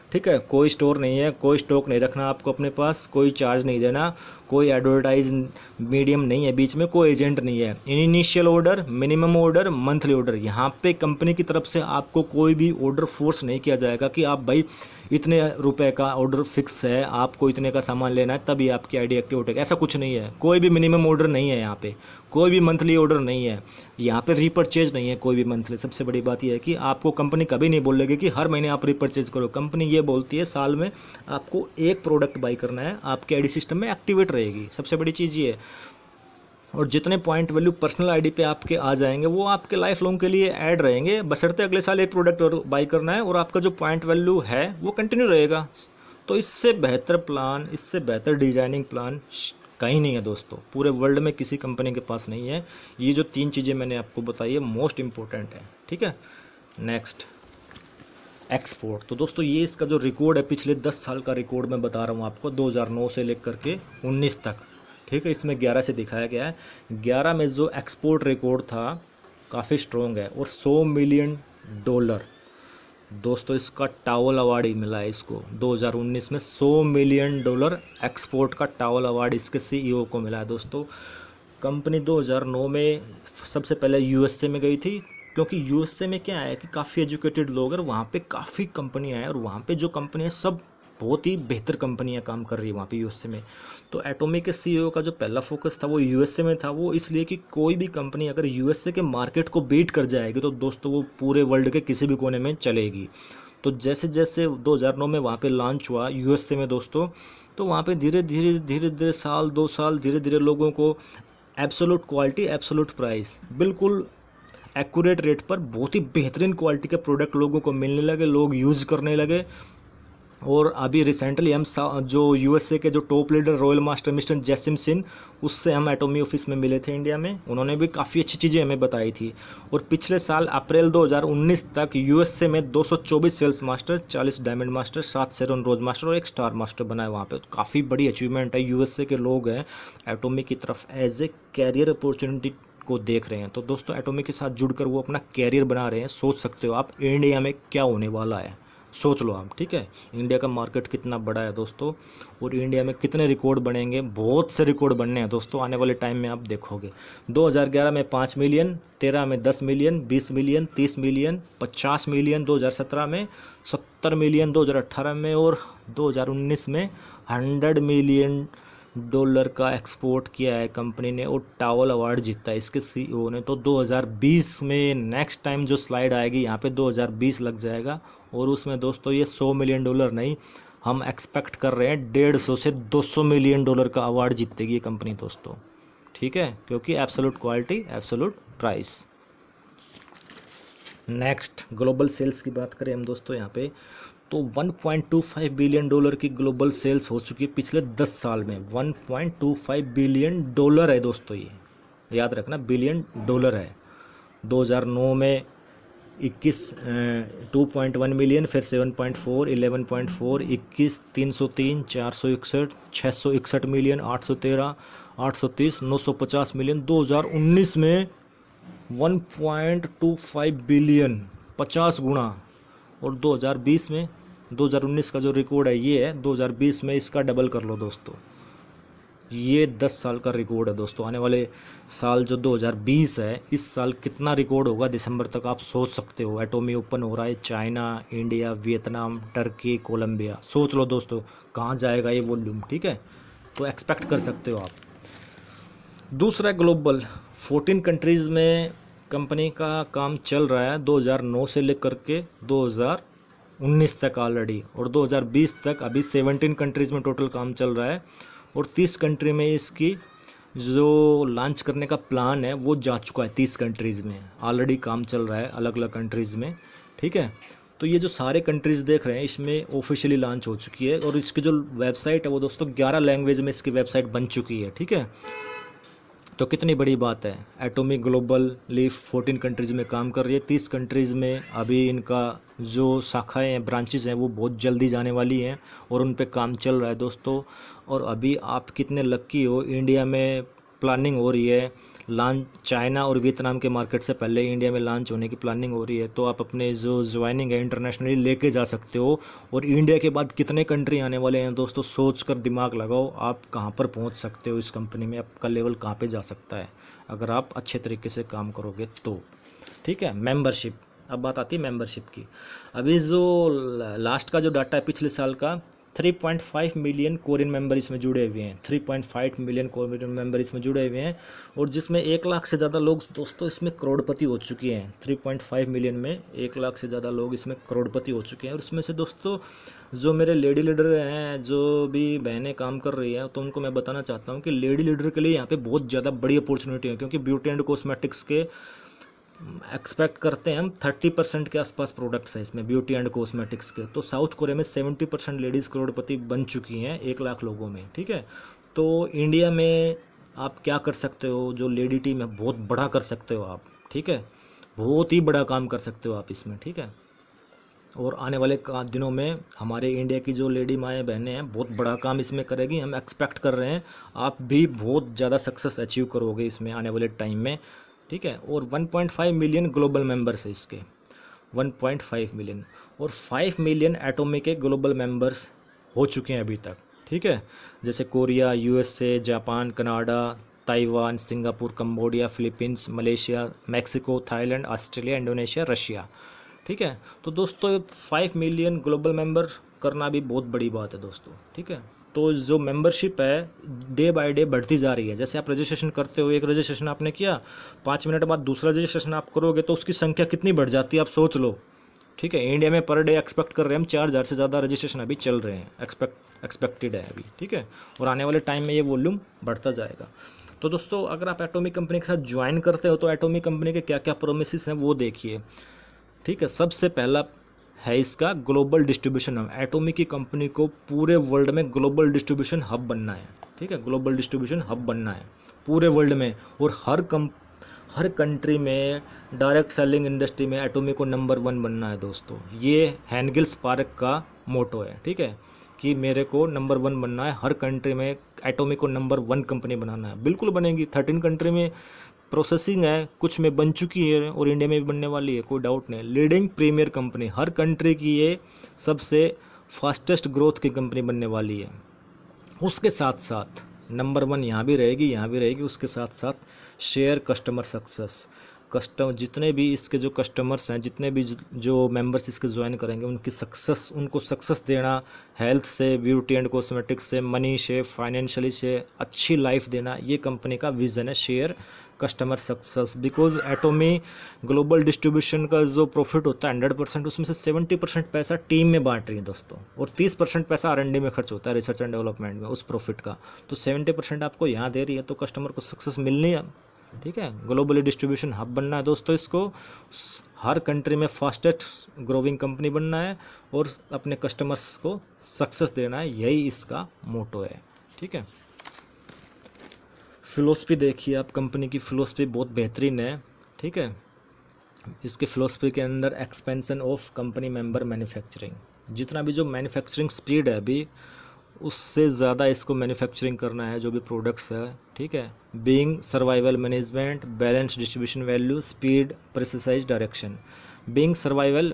ठीक है, कोई स्टोर नहीं है, कोई स्टॉक नहीं रखना आपको अपने पास, कोई चार्ज नहीं देना, कोई एडवर्टाइज मीडियम नहीं है बीच में, कोई एजेंट नहीं है। Initial order, minimum order, monthly order, यहाँ पे कंपनी की तरफ से आपको कोई भी ऑर्डर फोर्स नहीं किया जाएगा कि आप भाई इतने रुपए का ऑर्डर फिक्स है, आपको इतने का सामान लेना है तभी आपकी आईडी एक्टिव होगी, ऐसा कुछ नहीं है। कोई भी मिनिमम ऑर्डर नहीं है यहाँ पे, कोई भी मंथली ऑर्डर नहीं है, यहाँ पे रीपरचेज नहीं है कोई भी मंथली। सबसे बड़ी बात यह है कि आपको कंपनी कभी नहीं बोलेगी कि हर महीने आप रीपरचेज करो। कंपनी ये बोलती है साल में आपको एक प्रोडक्ट बाई करना है, आपके आईडी सिस्टम में एक्टिवेट रहेगी। सबसे बड़ी चीज़ ये है। और जितने पॉइंट वैल्यू पर्सनल आईडी पे आपके आ जाएंगे वो आपके लाइफ लॉन्ग के लिए ऐड रहेंगे, बशर्ते अगले साल एक प्रोडक्ट और बाई करना है, और आपका जो पॉइंट वैल्यू है वो कंटिन्यू रहेगा। तो इससे बेहतर प्लान, इससे बेहतर डिजाइनिंग प्लान कहीं नहीं है दोस्तों, पूरे वर्ल्ड में किसी कंपनी के पास नहीं है। ये जो 3 चीज़ें मैंने आपको बताई है मोस्ट इम्पोर्टेंट है, ठीक है। Next, export. तो दोस्तों ये इसका जो रिकॉर्ड है, पिछले 10 साल का रिकॉर्ड मैं बता रहा हूँ आपको, 2009 से लेकर के 19 तक, ठीक है। इसमें 11 से दिखाया गया है। 11 में जो एक्सपोर्ट रिकॉर्ड था काफ़ी स्ट्रॉन्ग है, और $100 मिलियन दोस्तों इसका टावल अवार्ड ही मिला है इसको। 2019 में $100 मिलियन एक्सपोर्ट का टावल अवार्ड इसके सीईओ को मिला है दोस्तों। कंपनी 2009 में सबसे पहले यूएसए में गई थी, क्योंकि यूएसए में क्या है कि काफ़ी एजुकेटेड लोग हैं, वहाँ पे काफ़ी कंपनियाँ हैं, और वहाँ पे जो कंपनियाँ सब बहुत ही बेहतर कंपनियां काम कर रही है वहाँ पे यूएसए में। तो एटॉमिक के सीईओ का जो पहला फोकस था वो यूएसए में था। वो इसलिए कि कोई भी कंपनी अगर यूएसए के मार्केट को बीट कर जाएगी तो दोस्तों वो पूरे वर्ल्ड के किसी भी कोने में चलेगी। तो जैसे जैसे 2009 में वहाँ पे लॉन्च हुआ यूएसए में दोस्तों, तो वहाँ पे धीरे धीरे साल 2 साल धीरे धीरे लोगों को एब्सोल्यूट क्वालिटी, एब्सोल्यूट प्राइस, बिल्कुल एक्यूरेट रेट पर बहुत ही बेहतरीन क्वालिटी के प्रोडक्ट लोगों को मिलने लगे, लोग यूज़ करने लगे। और अभी रिसेंटली हम जो यूएसए के जो top leader royal master mister जैसिम सिन, उससे हम एटॉमी ऑफिस में मिले थे इंडिया में, उन्होंने भी काफ़ी अच्छी चीज़ें हमें बताई थी। और पिछले साल अप्रैल 2019 तक यूएसए में 224 sales master, 40 diamond master, 7 Sharon rose master और 1 स्टार मास्टर बनाए वहाँ पे। तो काफ़ी बड़ी अचीवमेंट है। यूएसए के लोग हैं एटॉमी की तरफ एज ए कैरियर अपॉर्चुनिटी को देख रहे हैं। तो दोस्तों एटॉमी के साथ जुड़कर वो अपना कैरियर बना रहे हैं। सोच सकते हो आप इंडिया में क्या होने वाला है, सोच लो आप, ठीक है। इंडिया का मार्केट कितना बड़ा है दोस्तों, और इंडिया में कितने रिकॉर्ड बनेंगे, बहुत से रिकॉर्ड बनने हैं दोस्तों आने वाले टाइम में, आप देखोगे। 2011 में 5 मिलियन, 13 में 10 मिलियन, 20 मिलियन, 30 मिलियन, 50 मिलियन, 2017 में 70 मिलियन, 2018 में, और 2019 में $100 मिलियन का एक्सपोर्ट किया है कंपनी ने, और टावल अवार्ड जीता है इसके सीईओ ने। तो 2020 में नेक्स्ट टाइम जो स्लाइड आएगी यहाँ पे 2020 लग जाएगा, और उसमें दोस्तों ये $100 मिलियन नहीं, हम एक्सपेक्ट कर रहे हैं 150 से $200 मिलियन का अवार्ड जीतेगी ये कंपनी दोस्तों, ठीक है, क्योंकि absolute quality, absolute price. Next, global sales की बात करें हम दोस्तों यहाँ पे, तो $1.25 बिलियन की ग्लोबल सेल्स हो चुकी है पिछले 10 साल में। $1.25 बिलियन है दोस्तों, ये याद रखना, बिलियन डॉलर है। 2009 में 2.1 मिलियन, फिर 7.4, 11.4, 21, 303, 461, 661 मिलियन, 813, 830, 950 मिलियन। 2019 में 1.25 बिलियन, 50 गुना। और 2020 में, 2019 का जो रिकॉर्ड है ये है, 2020 में इसका डबल कर लो दोस्तों। ये 10 साल का रिकॉर्ड है दोस्तों। आने वाले साल जो 2020 है, इस साल कितना रिकॉर्ड होगा दिसंबर तक आप सोच सकते हो। एटॉमी ओपन हो रहा है, China, India, Vietnam, Turkey, Colombia, सोच लो दोस्तों कहाँ जाएगा ये वॉल्यूम, ठीक है। तो एक्सपेक्ट कर सकते हो आप। दूसरा, ग्लोबल 14 कंट्रीज़ में कंपनी का काम चल रहा है 2009 से लेकर के 2019 तक ऑलरेडी, और 2020 तक अभी 17 कंट्रीज़ में टोटल काम चल रहा है, और 30 कंट्री में इसकी जो लॉन्च करने का प्लान है वो जा चुका है। 30 कंट्रीज़ में ऑलरेडी काम चल रहा है, अलग अलग कंट्रीज़ में, ठीक है। तो ये जो सारे कंट्रीज़ देख रहे हैं इसमें ऑफिशियली लॉन्च हो चुकी है, और इसकी जो वेबसाइट है वो दोस्तों 11 लैंग्वेज में इसकी वेबसाइट बन चुकी है, ठीक है। तो कितनी बड़ी बात है। एटॉमी ग्लोबल लीफ 14 कंट्रीज़ में काम कर रही है। 30 कंट्रीज़ में अभी इनका जो शाखाएं हैं, ब्रांचेस हैं, वो बहुत जल्दी जाने वाली हैं, और उन पे काम चल रहा है दोस्तों। और अभी आप कितने लक्की हो, इंडिया में प्लानिंग हो रही है, लॉन्च चाइना और वियतनाम के मार्केट से पहले इंडिया में लॉन्च होने की प्लानिंग हो रही है, तो आप अपने जो ज्वाइनिंग है इंटरनेशनली लेके जा सकते हो। और इंडिया के बाद कितने कंट्री आने वाले हैं दोस्तों, सोच कर दिमाग लगाओ आप कहाँ पर पहुँच सकते हो इस कंपनी में, आपका लेवल कहाँ पे जा सकता है अगर आप अच्छे तरीके से काम करोगे तो। ठीक है, मेंबरशिप, अब बात आती है मेंबरशिप की। अभी जो लास्ट का जो डाटा है पिछले साल का, 3.5 मिलियन कोरियन मेंबर इसमें जुड़े हुए हैं, 3.5 मिलियन कोरियन मेंबर इसमें जुड़े हुए हैं, और जिसमें 1 लाख से ज़्यादा लोग दोस्तों इसमें करोड़पति हो चुके हैं। 3.5 मिलियन में 1 लाख से ज़्यादा लोग इसमें करोड़पति हो चुके हैं। और इसमें से दोस्तों जो मेरे लेडी लीडर हैं, जो भी बहनें काम कर रही हैं, तो उनको मैं बताना चाहता हूँ कि लेडी लीडर के लिए यहाँ पे बहुत ज़्यादा बड़ी अपॉर्चुनिटी है, क्योंकि ब्यूटी एंड कॉस्मेटिक्स के एक्सपेक्ट करते हैं हम 30% के आसपास प्रोडक्ट्स हैं इसमें ब्यूटी एंड कॉस्मेटिक्स के। तो साउथ कोरिया में 70% लेडीज़ करोड़पति बन चुकी हैं 1 लाख लोगों में। ठीक है, तो इंडिया में आप क्या कर सकते हो, जो लेडी टीम है बहुत बड़ा कर सकते हो आप। ठीक है, बहुत ही बड़ा काम कर सकते हो आप इसमें। ठीक है, और आने वाले दिनों में हमारे इंडिया की जो लेडी माएँ बहनें हैं बहुत बड़ा काम इसमें करेगी, हम एक्सपेक्ट कर रहे हैं। आप भी बहुत ज़्यादा सक्सेस अचीव करोगे इसमें आने वाले टाइम में। ठीक है, और 1.5 मिलियन ग्लोबल मेंबर्स है इसके, 1.5 मिलियन, और 5 मिलियन एटॉमिक के ग्लोबल मेंबर्स हो चुके हैं अभी तक। ठीक है, जैसे Korea, USA, Japan, Canada, Taiwan, Singapore, Cambodia, Philippines, Malaysia, Mexico, Thailand, Australia, Indonesia, Russia. ठीक है, तो दोस्तों 5 मिलियन ग्लोबल मेंबर करना भी बहुत बड़ी बात है दोस्तों। ठीक है, तो जो मेंबरशिप है डे बाय डे बढ़ती जा रही है। जैसे आप रजिस्ट्रेशन करते हो, एक रजिस्ट्रेशन आपने किया, 5 मिनट बाद दूसरा रजिस्ट्रेशन आप करोगे तो उसकी संख्या कितनी बढ़ जाती है आप सोच लो। ठीक है, इंडिया में पर डे एक्सपेक्ट कर रहे हैं हम 4000 से ज़्यादा रजिस्ट्रेशन अभी चल रहे हैं, एक्सपेक्टेड है अभी। ठीक है, और आने वाले टाइम में ये वॉल्यूम बढ़ता जाएगा। तो दोस्तों अगर आप एटॉमिक कंपनी के साथ ज्वाइन करते हो तो एटॉमिक कंपनी के क्या क्या प्रोमिसेस हैं वो देखिए। ठीक है, सबसे पहला है इसका ग्लोबल डिस्ट्रीब्यूशन हब। एटॉमिक की कंपनी को पूरे वर्ल्ड में ग्लोबल डिस्ट्रीब्यूशन हब बनना है। ठीक है, ग्लोबल डिस्ट्रीब्यूशन हब बनना है पूरे वर्ल्ड में, और हर कंट्री में डायरेक्ट सेलिंग इंडस्ट्री में एटॉमिक को नंबर 1 बनना है दोस्तों। ये हैंगल स्पार्क का मोटो है। ठीक है, कि मेरे को नंबर 1 बनना है, हर कंट्री में एटॉमिक को नंबर 1 कंपनी बनाना है। बिल्कुल बनेगी, 13 कंट्री में प्रोसेसिंग है, कुछ में बन चुकी है और इंडिया में भी बनने वाली है, कोई डाउट नहीं। लीडिंग प्रीमियर कंपनी, हर कंट्री की ये सबसे फास्टेस्ट ग्रोथ की कंपनी बनने वाली है। उसके साथ साथ नंबर 1 यहाँ भी रहेगी, यहाँ भी रहेगी। उसके साथ साथ शेयर कस्टमर सक्सेस, जितने भी इसके जो कस्टमर्स हैं, जितने भी जो मेंबर्स इसके ज्वाइन करेंगे उनको सक्सेस देना, हेल्थ से, ब्यूटी एंड कॉस्मेटिक्स से, मनी से, फाइनेंशियली से अच्छी लाइफ देना, ये कंपनी का विज़न है, share customer success. Because Atomy global distribution का जो प्रॉफिट होता है 100%, उसमें से 70% पैसा टीम में बांट रही है दोस्तों, और 30% पैसा R&D में खर्च होता है, रिसर्च एंड डेवलपमेंट में, उस प्रॉफिट का। तो 70% आपको यहाँ दे रही है, तो कस्टमर को सक्सेस मिलनी है। ठीक है, ग्लोबली डिस्ट्रीब्यूशन हब बनना है दोस्तों इसको, हर कंट्री में फास्टेस्ट ग्रोविंग कंपनी बनना है और अपने कस्टमर्स को सक्सेस देना है, यही इसका मोटो है। ठीक है, फिलोसफी देखिए आप, कंपनी की फिलोसफी बहुत बेहतरीन है। ठीक है, इसके फिलोसफी के अंदर expansion of company member manufacturing, जितना भी जो मैन्युफैक्चरिंग स्पीड है अभी उससे ज़्यादा इसको मैन्युफैक्चरिंग करना है जो भी प्रोडक्ट्स है। ठीक है, being survival management, balance distribution value, speed, precise direction. Being survival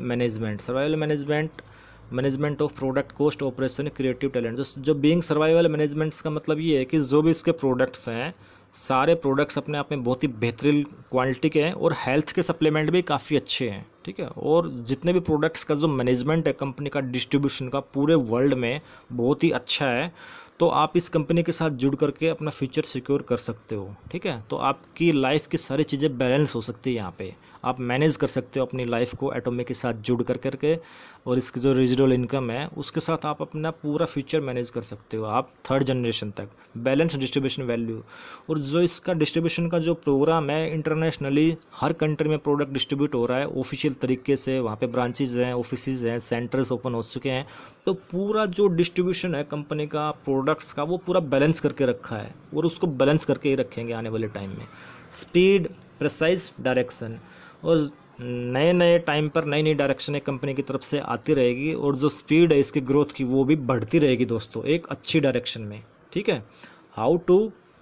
management of product cost, operation, creative talent. जो बीइंग सर्वाइवल मैनेजमेंट्स का मतलब ये है कि जो भी इसके प्रोडक्ट्स हैं, सारे प्रोडक्ट्स अपने आप में बहुत ही बेहतरीन क्वालिटी के हैं और हेल्थ के सप्लीमेंट भी काफ़ी अच्छे हैं। ठीक है, और जितने भी प्रोडक्ट्स का जो मैनेजमेंट है कंपनी का, डिस्ट्रीब्यूशन का पूरे वर्ल्ड में बहुत ही अच्छा है। तो आप इस कंपनी के साथ जुड़ करके अपना फ्यूचर सिक्योर कर सकते हो। ठीक है, तो आपकी लाइफ की सारी चीज़ें बैलेंस हो सकती है, यहाँ पे आप मैनेज कर सकते हो अपनी लाइफ को एटॉमिक के साथ जुड़ करके, और इसकी जो रेजिडुअल इनकम है उसके साथ आप अपना पूरा फ्यूचर मैनेज कर सकते हो आप 3rd जनरेशन तक। बैलेंस डिस्ट्रीब्यूशन वैल्यू, और जो इसका डिस्ट्रीब्यूशन का जो प्रोग्राम है, इंटरनेशनली हर कंट्री में प्रोडक्ट डिस्ट्रीब्यूट हो रहा है ऑफिशियल तरीके से, वहाँ पे ब्रांचेज हैं, ऑफिसेज हैं, सेंटर्स ओपन हो चुके हैं। तो पूरा जो डिस्ट्रीब्यूशन है कंपनी का प्रोडक्ट्स का, वो पूरा बैलेंस करके रखा है और उसको बैलेंस करके ही रखेंगे आने वाले टाइम में। स्पीड, प्रिसाइज डायरेक्शन, और नए नए टाइम पर नई नई डायरेक्शन कंपनी की तरफ से आती रहेगी, और जो स्पीड है इसकी ग्रोथ की वो भी बढ़ती रहेगी दोस्तों, एक अच्छी डायरेक्शन में। ठीक है, how to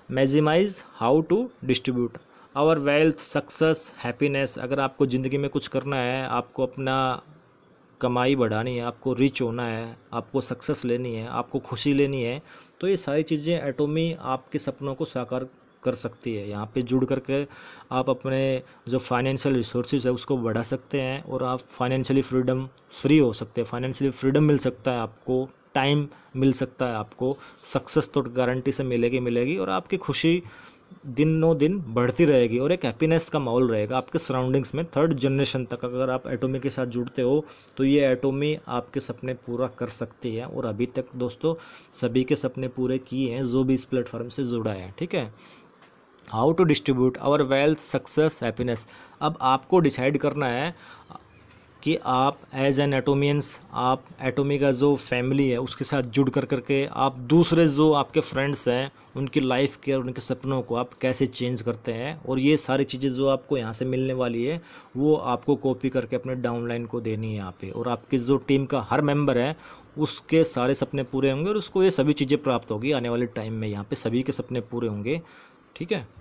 maximize how to distribute our wealth, success, happiness. अगर आपको ज़िंदगी में कुछ करना है, आपको अपना कमाई बढ़ानी है, आपको रिच होना है, आपको सक्सेस लेनी है, आपको खुशी लेनी है, तो ये सारी चीज़ें एटोमी आपके सपनों को साकार कर सकती है। यहाँ पे जुड़ करके आप अपने जो फाइनेंशियल रिसोर्सेज है उसको बढ़ा सकते हैं और आप फाइनेंशियली फ्री हो सकते हैं। फाइनेंशियली फ्रीडम मिल सकता है आपको, टाइम मिल सकता है आपको, सक्सेस तो गारंटी से मिलेगी और आपकी खुशी दिनों दिन बढ़ती रहेगी और एक हैप्पीनेस का माहौल रहेगा आपके सराउंडिंग्स में। थर्ड जनरेशन तक अगर आप एटोमी के साथ जुड़ते हो तो ये एटोमी आपके सपने पूरा कर सकती है और अभी तक दोस्तों सभी के सपने पूरे किए हैं जो भी इस प्लेटफॉर्म से जुड़ा है। ठीक है, how to distribute our wealth, success, happiness. अब आपको डिसाइड करना है कि आप एज एन एटोमियंस, आप एटोमी का जो फैमिली है उसके साथ जुड़ करके आप दूसरे जो आपके फ्रेंड्स हैं उनकी लाइफ के और उनके सपनों को आप कैसे चेंज करते हैं, और ये सारी चीज़ें जो आपको यहाँ से मिलने वाली है वो आपको कॉपी करके अपने डाउनलाइन को देनी है यहाँ पे, और आपकी जो टीम का हर मेंबर है उसके सारे सपने पूरे होंगे और उसको ये सभी चीज़ें प्राप्त होगी आने वाले टाइम में। यहाँ पे सभी के सपने पूरे होंगे। ठीक है,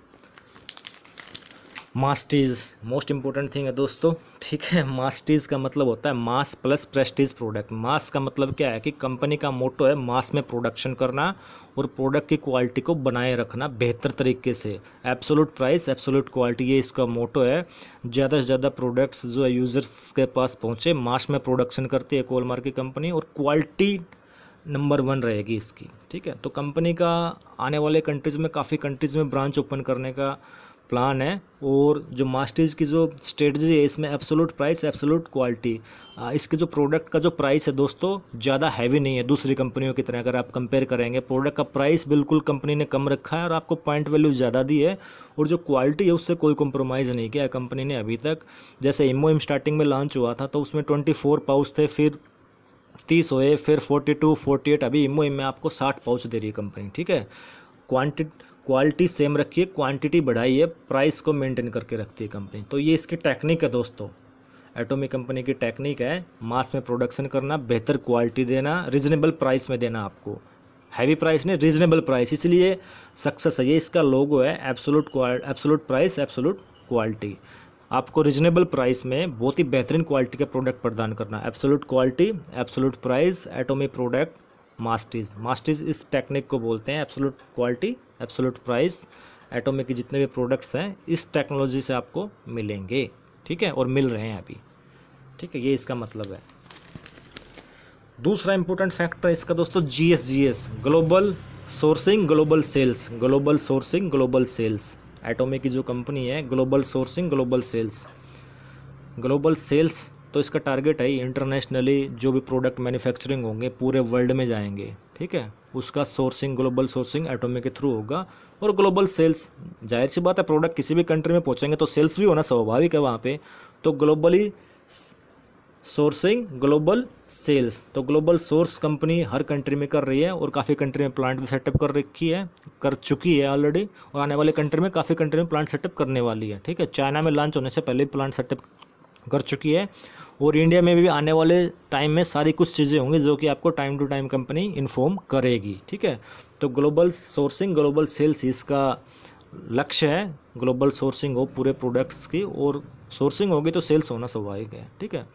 मास्टीज मोस्ट इम्पोर्टेंट थिंग है दोस्तों। ठीक है, मास्टीज का मतलब होता है mass plus prestige product. Mass का मतलब क्या है कि कंपनी का मोटो है मास में प्रोडक्शन करना और प्रोडक्ट की क्वालिटी को बनाए रखना बेहतर तरीके से। एब्सोल्यूट प्राइस, एब्सोल्यूट क्वालिटी, ये इसका मोटो है। ज़्यादा से ज़्यादा प्रोडक्ट्स जो है यूज़र्स के पास पहुँचे, मास में प्रोडक्शन करती है कोलमार की कंपनी और क्वालिटी नंबर 1 रहेगी इसकी। ठीक है, तो कंपनी का आने वाले कंट्रीज़ में काफ़ी कंट्रीज़ में ब्रांच ओपन करने का प्लान है, और जो मास्टर्स की जो स्ट्रेटजी है इसमें एब्सोल्यूट प्राइस, एब्सोल्यूट क्वालिटी। इसके जो प्रोडक्ट का जो प्राइस है दोस्तों ज़्यादा हैवी नहीं है दूसरी कंपनियों की तरह। अगर आप कंपेयर करेंगे प्रोडक्ट का प्राइस बिल्कुल कंपनी ने कम रखा है और आपको पॉइंट वैल्यू ज़्यादा दी है, और जो क्वालिटी है उससे कोई कॉम्प्रोमाइज़ नहीं किया है कंपनी ने अभी तक। जैसे इमोइम स्टार्टिंग में लॉन्च हुआ था तो उसमें 24 पाउच थे, फिर 30 हुए, फिर 42, 48, अभी इमोइम में आपको 60 पाउच दे रही है कंपनी। ठीक है, क्वालिटी सेम रखी है, क्वांटिटी बढ़ाई है, प्राइस को मेंटेन करके रखती है कंपनी। तो ये इसकी टेक्निक है दोस्तों, एटोमी कंपनी की टेक्निक है मास में प्रोडक्शन करना, बेहतर क्वालिटी देना, रीजनेबल प्राइस में देना आपको। हैवी प्राइस नहीं, रीजनेबल प्राइस, इसलिए सक्सेस है। ये इसका लोगो है, एब्सोल्यूट प्राइस, एब्सोल्यूट क्वालिटी। आपको रीजनेबल प्राइस में बहुत ही बेहतरीन क्वालिटी का प्रोडक्ट प्रदान करना। Absolute quality, absolute price, Atomy product, masters इस टेक्निक को बोलते हैं। Absolute quality, absolute price, Atomy के जितने भी प्रोडक्ट्स हैं इस टेक्नोलॉजी से आपको मिलेंगे। ठीक है, और मिल रहे हैं अभी। ठीक है, ये इसका मतलब है। दूसरा इंपॉर्टेंट फैक्टर इसका दोस्तों GS, global sourcing, global sales. Global sourcing, global sales, Atomy की जो कंपनी है, global sourcing, global sales. Global sales तो इसका टारगेट है इंटरनेशनली जो भी प्रोडक्ट मैन्युफैक्चरिंग होंगे पूरे वर्ल्ड में जाएंगे। ठीक है, उसका सोर्सिंग, ग्लोबल सोर्सिंग एटोमी के थ्रू होगा, और ग्लोबल सेल्स, जाहिर सी बात है प्रोडक्ट किसी भी कंट्री में पहुंचेंगे तो सेल्स भी होना स्वाभाविक है वहाँ पे। तो ग्लोबली सोर्सिंग, ग्लोबल सेल्स, तो ग्लोबल सोर्स कंपनी हर कंट्री में कर रही है और काफ़ी कंट्री में प्लांट भी सेटअप कर चुकी है ऑलरेडी, और आने वाले कंट्री में काफ़ी कंट्री में प्लांट सेटअप करने वाली है। ठीक है, चाइना में लॉन्च होने से पहले प्लांट सेटअप कर चुकी है, और इंडिया में भी आने वाले टाइम में सारी कुछ चीज़ें होंगी जो कि आपको time to time company inform करेगी। ठीक है, तो ग्लोबल सोर्सिंग, ग्लोबल सेल्स इसका लक्ष्य है। ग्लोबल सोर्सिंग हो पूरे प्रोडक्ट्स की, और सोर्सिंग होगी तो सेल्स होना स्वाभाविक है। ठीक है,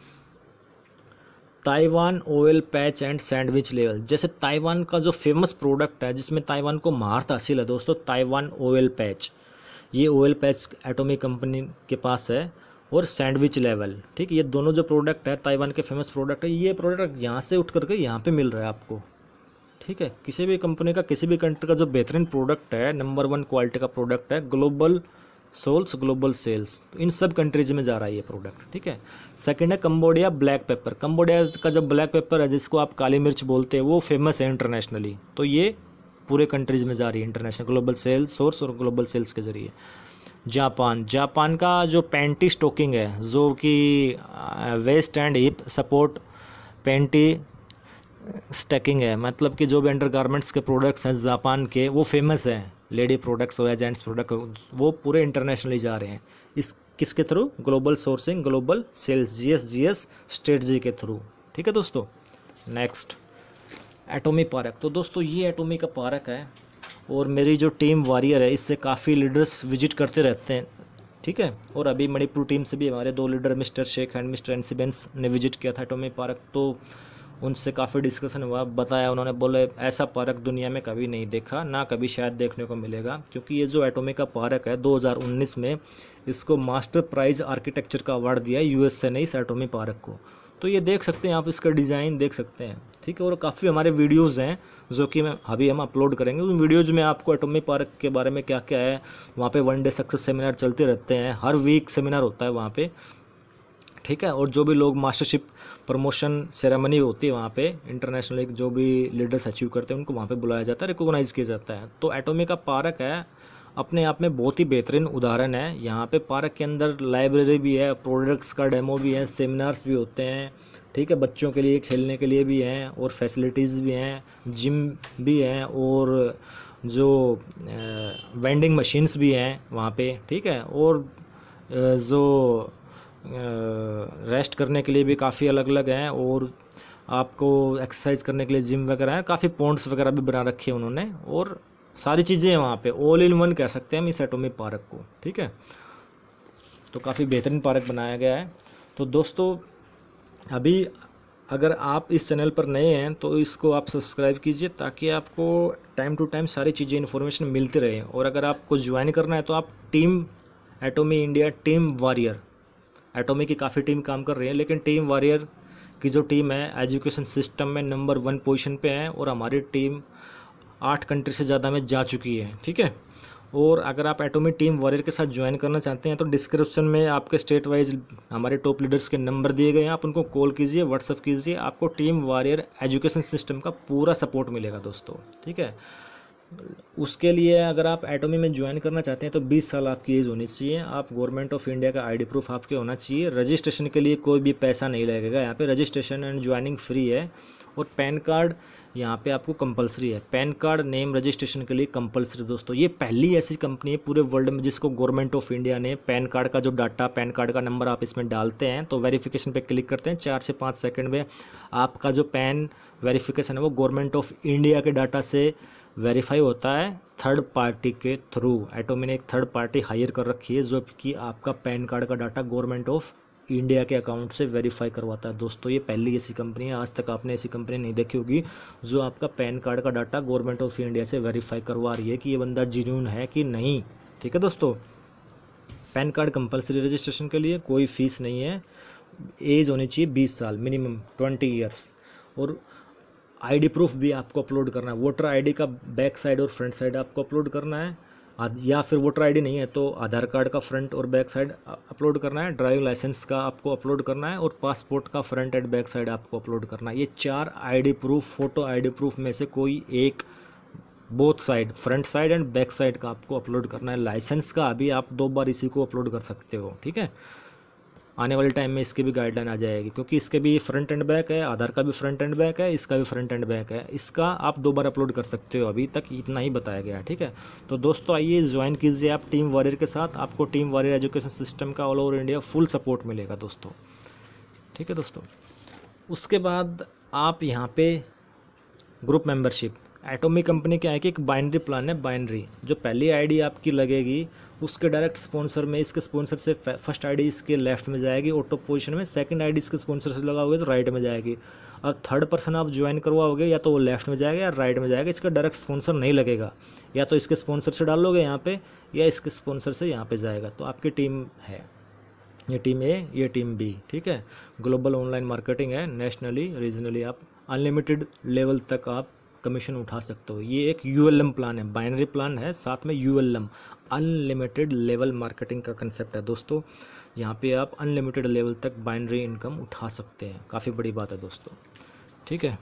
Taiwan oil patch and sandwich level. जैसे ताइवान का जो फेमस प्रोडक्ट है जिसमें ताइवान को महारत हासिल है दोस्तों, ताइवान ऑयल पैच। ये ऑयल पैच एटोमी कंपनी के पास है, और सैंडविच लेवल। ठीक है, ये दोनों जो प्रोडक्ट है ताइवान के फेमस प्रोडक्ट है, ये प्रोडक्ट यहाँ से उठ करके यहाँ पे मिल रहा है आपको। ठीक है, किसी भी कंपनी का किसी भी कंट्री का जो बेहतरीन प्रोडक्ट है, नंबर 1 क्वालिटी का प्रोडक्ट है, ग्लोबल सोल्स, ग्लोबल सेल्स, तो इन सब कंट्रीज में जा रहा है ये प्रोडक्ट। ठीक है, सेकंड है कंबोडिया ब्लैक पेपर। कंबोडिया का जो ब्लैक पेपर है जिसको आप काली मिर्च बोलते हैं वो फेमस है इंटरनेशनली, तो ये पूरे कंट्रीज में जा रही है इंटरनेशनल ग्लोबल सेल्स सोर्स और ग्लोबल सेल्स के जरिए। जापान का जो पैंटी स्टॉकिंग है जो कि waist and hip support panty stocking है, मतलब कि जो भी अंडर गारमेंट्स के प्रोडक्ट्स हैं जापान के वो फेमस हैं, लेडी प्रोडक्ट्स हो या जेंट्स प्रोडक्ट हो, वो पूरे इंटरनेशनली जा रहे हैं। इस किसके through? Global sourcing, global sales, GS strategy के थ्रू। ठीक है दोस्तों, नेक्स्ट एटोमी पार्क। तो दोस्तों ये एटोमी का पार्क है, और मेरी जो टीम वॉरियर है इससे काफ़ी लीडर्स विजिट करते रहते हैं, ठीक है। और अभी मणिपुर टीम से भी हमारे 2 leader mister Sheikh and mister एनसीबेंस ने विजिट किया था एटॉमिक पार्क, तो उनसे काफ़ी डिस्कशन हुआ, बताया उन्होंने, बोले ऐसा पार्क दुनिया में कभी नहीं देखा, ना कभी शायद देखने को मिलेगा, क्योंकि ये जो एटॉमिक का पार्क है 2019 में इसको मास्टर प्राइज़ आर्किटेक्चर का अवार्ड दिया है यूएसए ने इस एटॉमिक पार्क को। तो ये देख सकते हैं आप, इसका डिज़ाइन देख सकते हैं, ठीक है। और काफ़ी हमारे वीडियोज़ हैं जो कि हम अपलोड करेंगे। उन वीडियोज़ में आपको एटॉमिक पार्क के बारे में क्या क्या है, वहाँ पे 1 डे सक्सेस सेमिनार चलते रहते हैं, हर वीक सेमिनार होता है वहाँ पे, ठीक है। और जो भी लोग मास्टरशिप प्रमोशन सेरेमनी होती है वहाँ पे इंटरनेशनल जो भी लीडर्स अचीव करते हैं उनको वहाँ पे बुलाया जाता है, रिकॉग्नाइज़ किया जाता है। तो एटॉमिक का पार्क है अपने आप में बहुत ही बेहतरीन उदाहरण है। यहाँ पे पार्क के अंदर लाइब्रेरी भी है, प्रोडक्ट्स का डेमो भी है, सेमिनार्स भी होते हैं, ठीक है। बच्चों के लिए खेलने के लिए भी हैं और फैसिलिटीज़ भी हैं, जिम भी हैं और जो वेंडिंग मशीन्स भी हैं वहाँ पे, ठीक है। और जो रेस्ट करने के लिए भी काफ़ी अलग अलग हैं और आपको एक्सरसाइज करने के लिए जिम वगैरह है, काफ़ी पॉन्ड्स वगैरह भी बना रखे हैं उन्होंने, और सारी चीज़ें हैं वहाँ पे, ऑल इन वन कह सकते हैं हम इस एटॉमिक पार्क को, ठीक है। तो काफ़ी बेहतरीन पार्क बनाया गया है। तो दोस्तों अभी अगर आप इस चैनल पर नए हैं तो इसको आप सब्सक्राइब कीजिए ताकि आपको टाइम टू टाइम सारी चीज़ें इन्फॉर्मेशन मिलती रहे। और अगर आपको ज्वाइन करना है तो आप team Atomy India team warrior, Atomy की काफ़ी टीम काम कर रही है, लेकिन टीम वॉरियर की जो टीम है एजुकेशन सिस्टम में नंबर 1 पोजीशन पे है और हमारी टीम 8 कंट्री से ज़्यादा में जा चुकी है, ठीक है। और अगर आप एटॉमी टीम वॉरियर के साथ ज्वाइन करना चाहते हैं तो डिस्क्रिप्शन में आपके स्टेट वाइज हमारे टॉप लीडर्स के नंबर दिए गए हैं, आप उनको कॉल कीजिए, व्हाट्सअप कीजिए, आपको टीम वॉरियर एजुकेशन सिस्टम का पूरा सपोर्ट मिलेगा दोस्तों, ठीक है। उसके लिए अगर आप एटॉमी में ज्वाइन करना चाहते हैं तो 20 साल आपकी एज होनी चाहिए, आप गवर्नमेंट ऑफ इंडिया का आईडी प्रूफ आपके होना चाहिए, रजिस्ट्रेशन के लिए कोई भी पैसा नहीं लगेगा, यहाँ पे रजिस्ट्रेशन एंड ज्वाइनिंग फ्री है। और पैन कार्ड यहाँ पे आपको कंपलसरी है, पैन कार्ड नेम रजिस्ट्रेशन के लिए कंपलसरी दोस्तों। ये पहली ऐसी कंपनी है पूरे वर्ल्ड में जिसको गवर्नमेंट ऑफ इंडिया ने पैन कार्ड का जो डाटा, पैन कार्ड का नंबर आप इसमें डालते हैं तो वेरिफिकेशन पे क्लिक करते हैं, 4 से 5 सेकंड में आपका जो पैन वेरिफिकेशन है वो गवर्नमेंट ऑफ इंडिया के डाटा से वेरीफाई होता है थर्ड पार्टी के थ्रू। एटॉमी ने एक थर्ड पार्टी हायर कर रखी है जो कि आपका पैन कार्ड का डाटा गवर्नमेंट ऑफ इंडिया के अकाउंट से वेरीफाई करवाता है दोस्तों। ये पहली ऐसी कंपनी है, आज तक आपने ऐसी कंपनी नहीं देखी होगी जो आपका पैन कार्ड का डाटा गवर्नमेंट ऑफ इंडिया से वेरीफाई करवा रही है कि ये बंदा जेन्युइन है कि नहीं, ठीक है दोस्तों। पैन कार्ड कंपलसरी रजिस्ट्रेशन के लिए, कोई फीस नहीं है, एज होनी चाहिए 20 साल मिनिमम 20 ईयर्स। और आईडी प्रूफ भी आपको अपलोड करना है, वोटर आईडी का बैक साइड और फ्रंट साइड आपको अपलोड करना है, या फिर वोटर आईडी नहीं है तो आधार कार्ड का फ्रंट और बैक साइड अपलोड करना है, ड्राइविंग लाइसेंस का आपको अपलोड करना है और पासपोर्ट का फ्रंट एंड बैक साइड आपको अपलोड करना है। ये 4 ID proof, photo ID proof में से कोई एक, both side, front side and back side का आपको अपलोड करना है। लाइसेंस का अभी आप 2 बार इसी को अपलोड कर सकते हो, ठीक है। आने वाले टाइम में इसकी भी गाइडलाइन आ जाएगी क्योंकि इसके भी फ्रंट एंड बैक है, आधार का भी फ्रंट एंड बैक है, इसका भी फ्रंट एंड बैक है, इसका आप 2 बार अपलोड कर सकते हो, अभी तक इतना ही बताया गया है, ठीक है। तो दोस्तों आइए ज्वाइन कीजिए आप टीम वॉरियर के साथ, आपको टीम वॉरियर एजुकेशन सिस्टम का all over India full support मिलेगा दोस्तों, ठीक है दोस्तों। उसके बाद आप यहाँ पे ग्रुप मेंबरशिप, एटॉमी कंपनी क्या है कि एक बाइनरी प्लान है, बाइनरी जो पहली आईडी आपकी लगेगी उसके डायरेक्ट स्पॉन्सर में, इसके स्पॉन्सर से फर्स्ट आईडी इसके लेफ्ट में जाएगी ऑटो पोजीशन में, सेकंड आईडी इसके स्पॉन्सर से लगाओगे तो राइट में जाएगी। अब थर्ड पर्सन आप ज्वाइन करवाओगे या तो वो लेफ्ट में जाएगा या राइट में जाएगा, इसका डायरेक्ट स्पॉन्सर नहीं लगेगा, या तो इसके स्पॉन्सर से डालोगे यहाँ पे या इसके स्पॉन्सर से यहाँ पे जाएगा। तो आपकी टीम है, ये टीम ए, ये टीम बी, ठीक है। ग्लोबल ऑनलाइन मार्केटिंग है, नेशनली रीजनली आप अनलिमिटेड लेवल तक आप कमीशन उठा सकते हो। ये एक यूएलएम प्लान है, बाइनरी प्लान है, साथ में यूएलएम अनलिमिटेड लेवल मार्केटिंग का कंसेप्ट है दोस्तों। यहाँ पे आप अनलिमिटेड लेवल तक बाइनरी इनकम उठा सकते हैं, काफ़ी बड़ी बात है दोस्तों, ठीक है।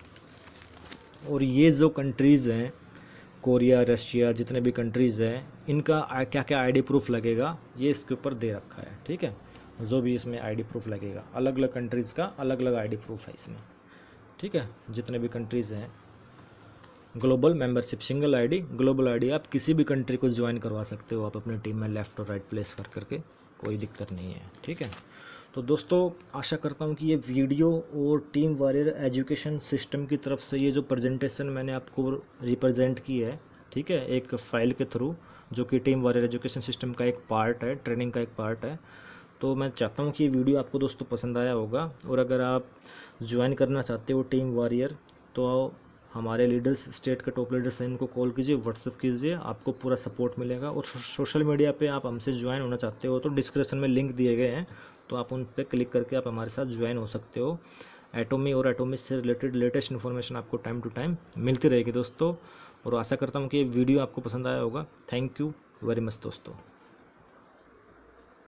और ये जो कंट्रीज़ हैं, कोरिया, रशिया, जितने भी कंट्रीज़ हैं, इनका क्या क्या आईडी प्रूफ लगेगा ये इसके ऊपर दे रखा है, ठीक है। जो भी इसमें आईडी प्रूफ लगेगा, अलग अलग कंट्रीज़ का अलग अलग आईडी प्रूफ है इसमें, ठीक है। जितने भी कंट्रीज़ हैं, global membership, single ID, global ID, आप किसी भी कंट्री को ज्वाइन करवा सकते हो आप अपनी टीम में लेफ़्ट और राइट प्लेस कर करके, कोई दिक्कत नहीं है, ठीक है। तो दोस्तों आशा करता हूँ कि ये वीडियो और टीम वॉरियर एजुकेशन सिस्टम की तरफ से ये जो प्रेजेंटेशन मैंने आपको रिप्रेजेंट की है, ठीक है, एक फ़ाइल के थ्रू, जो कि टीम वॉरियर एजुकेशन सिस्टम का एक पार्ट है, ट्रेनिंग का एक पार्ट है। तो मैं चाहता हूँ कि ये वीडियो आपको दोस्तों पसंद आया होगा, और अगर आप ज्वाइन करना चाहते हो टीम वॉरियर तो हमारे लीडर्स, स्टेट के टॉप लीडर्स हैं, इनको कॉल कीजिए, व्हाट्सअप कीजिए, आपको पूरा सपोर्ट मिलेगा। और सोशल मीडिया पे आप हमसे ज्वाइन होना चाहते हो तो डिस्क्रिप्शन में लिंक दिए गए हैं, तो आप उन पर क्लिक करके आप हमारे साथ ज्वाइन हो सकते हो। एटॉमी और एटॉमी से रिलेटेड लेटेस्ट इन्फॉर्मेशन आपको टाइम टू टाइम मिलती रहेगी दोस्तों। और आशा करता हूँ कि ये वीडियो आपको पसंद आया होगा। थैंक यू वेरी मच दोस्तों।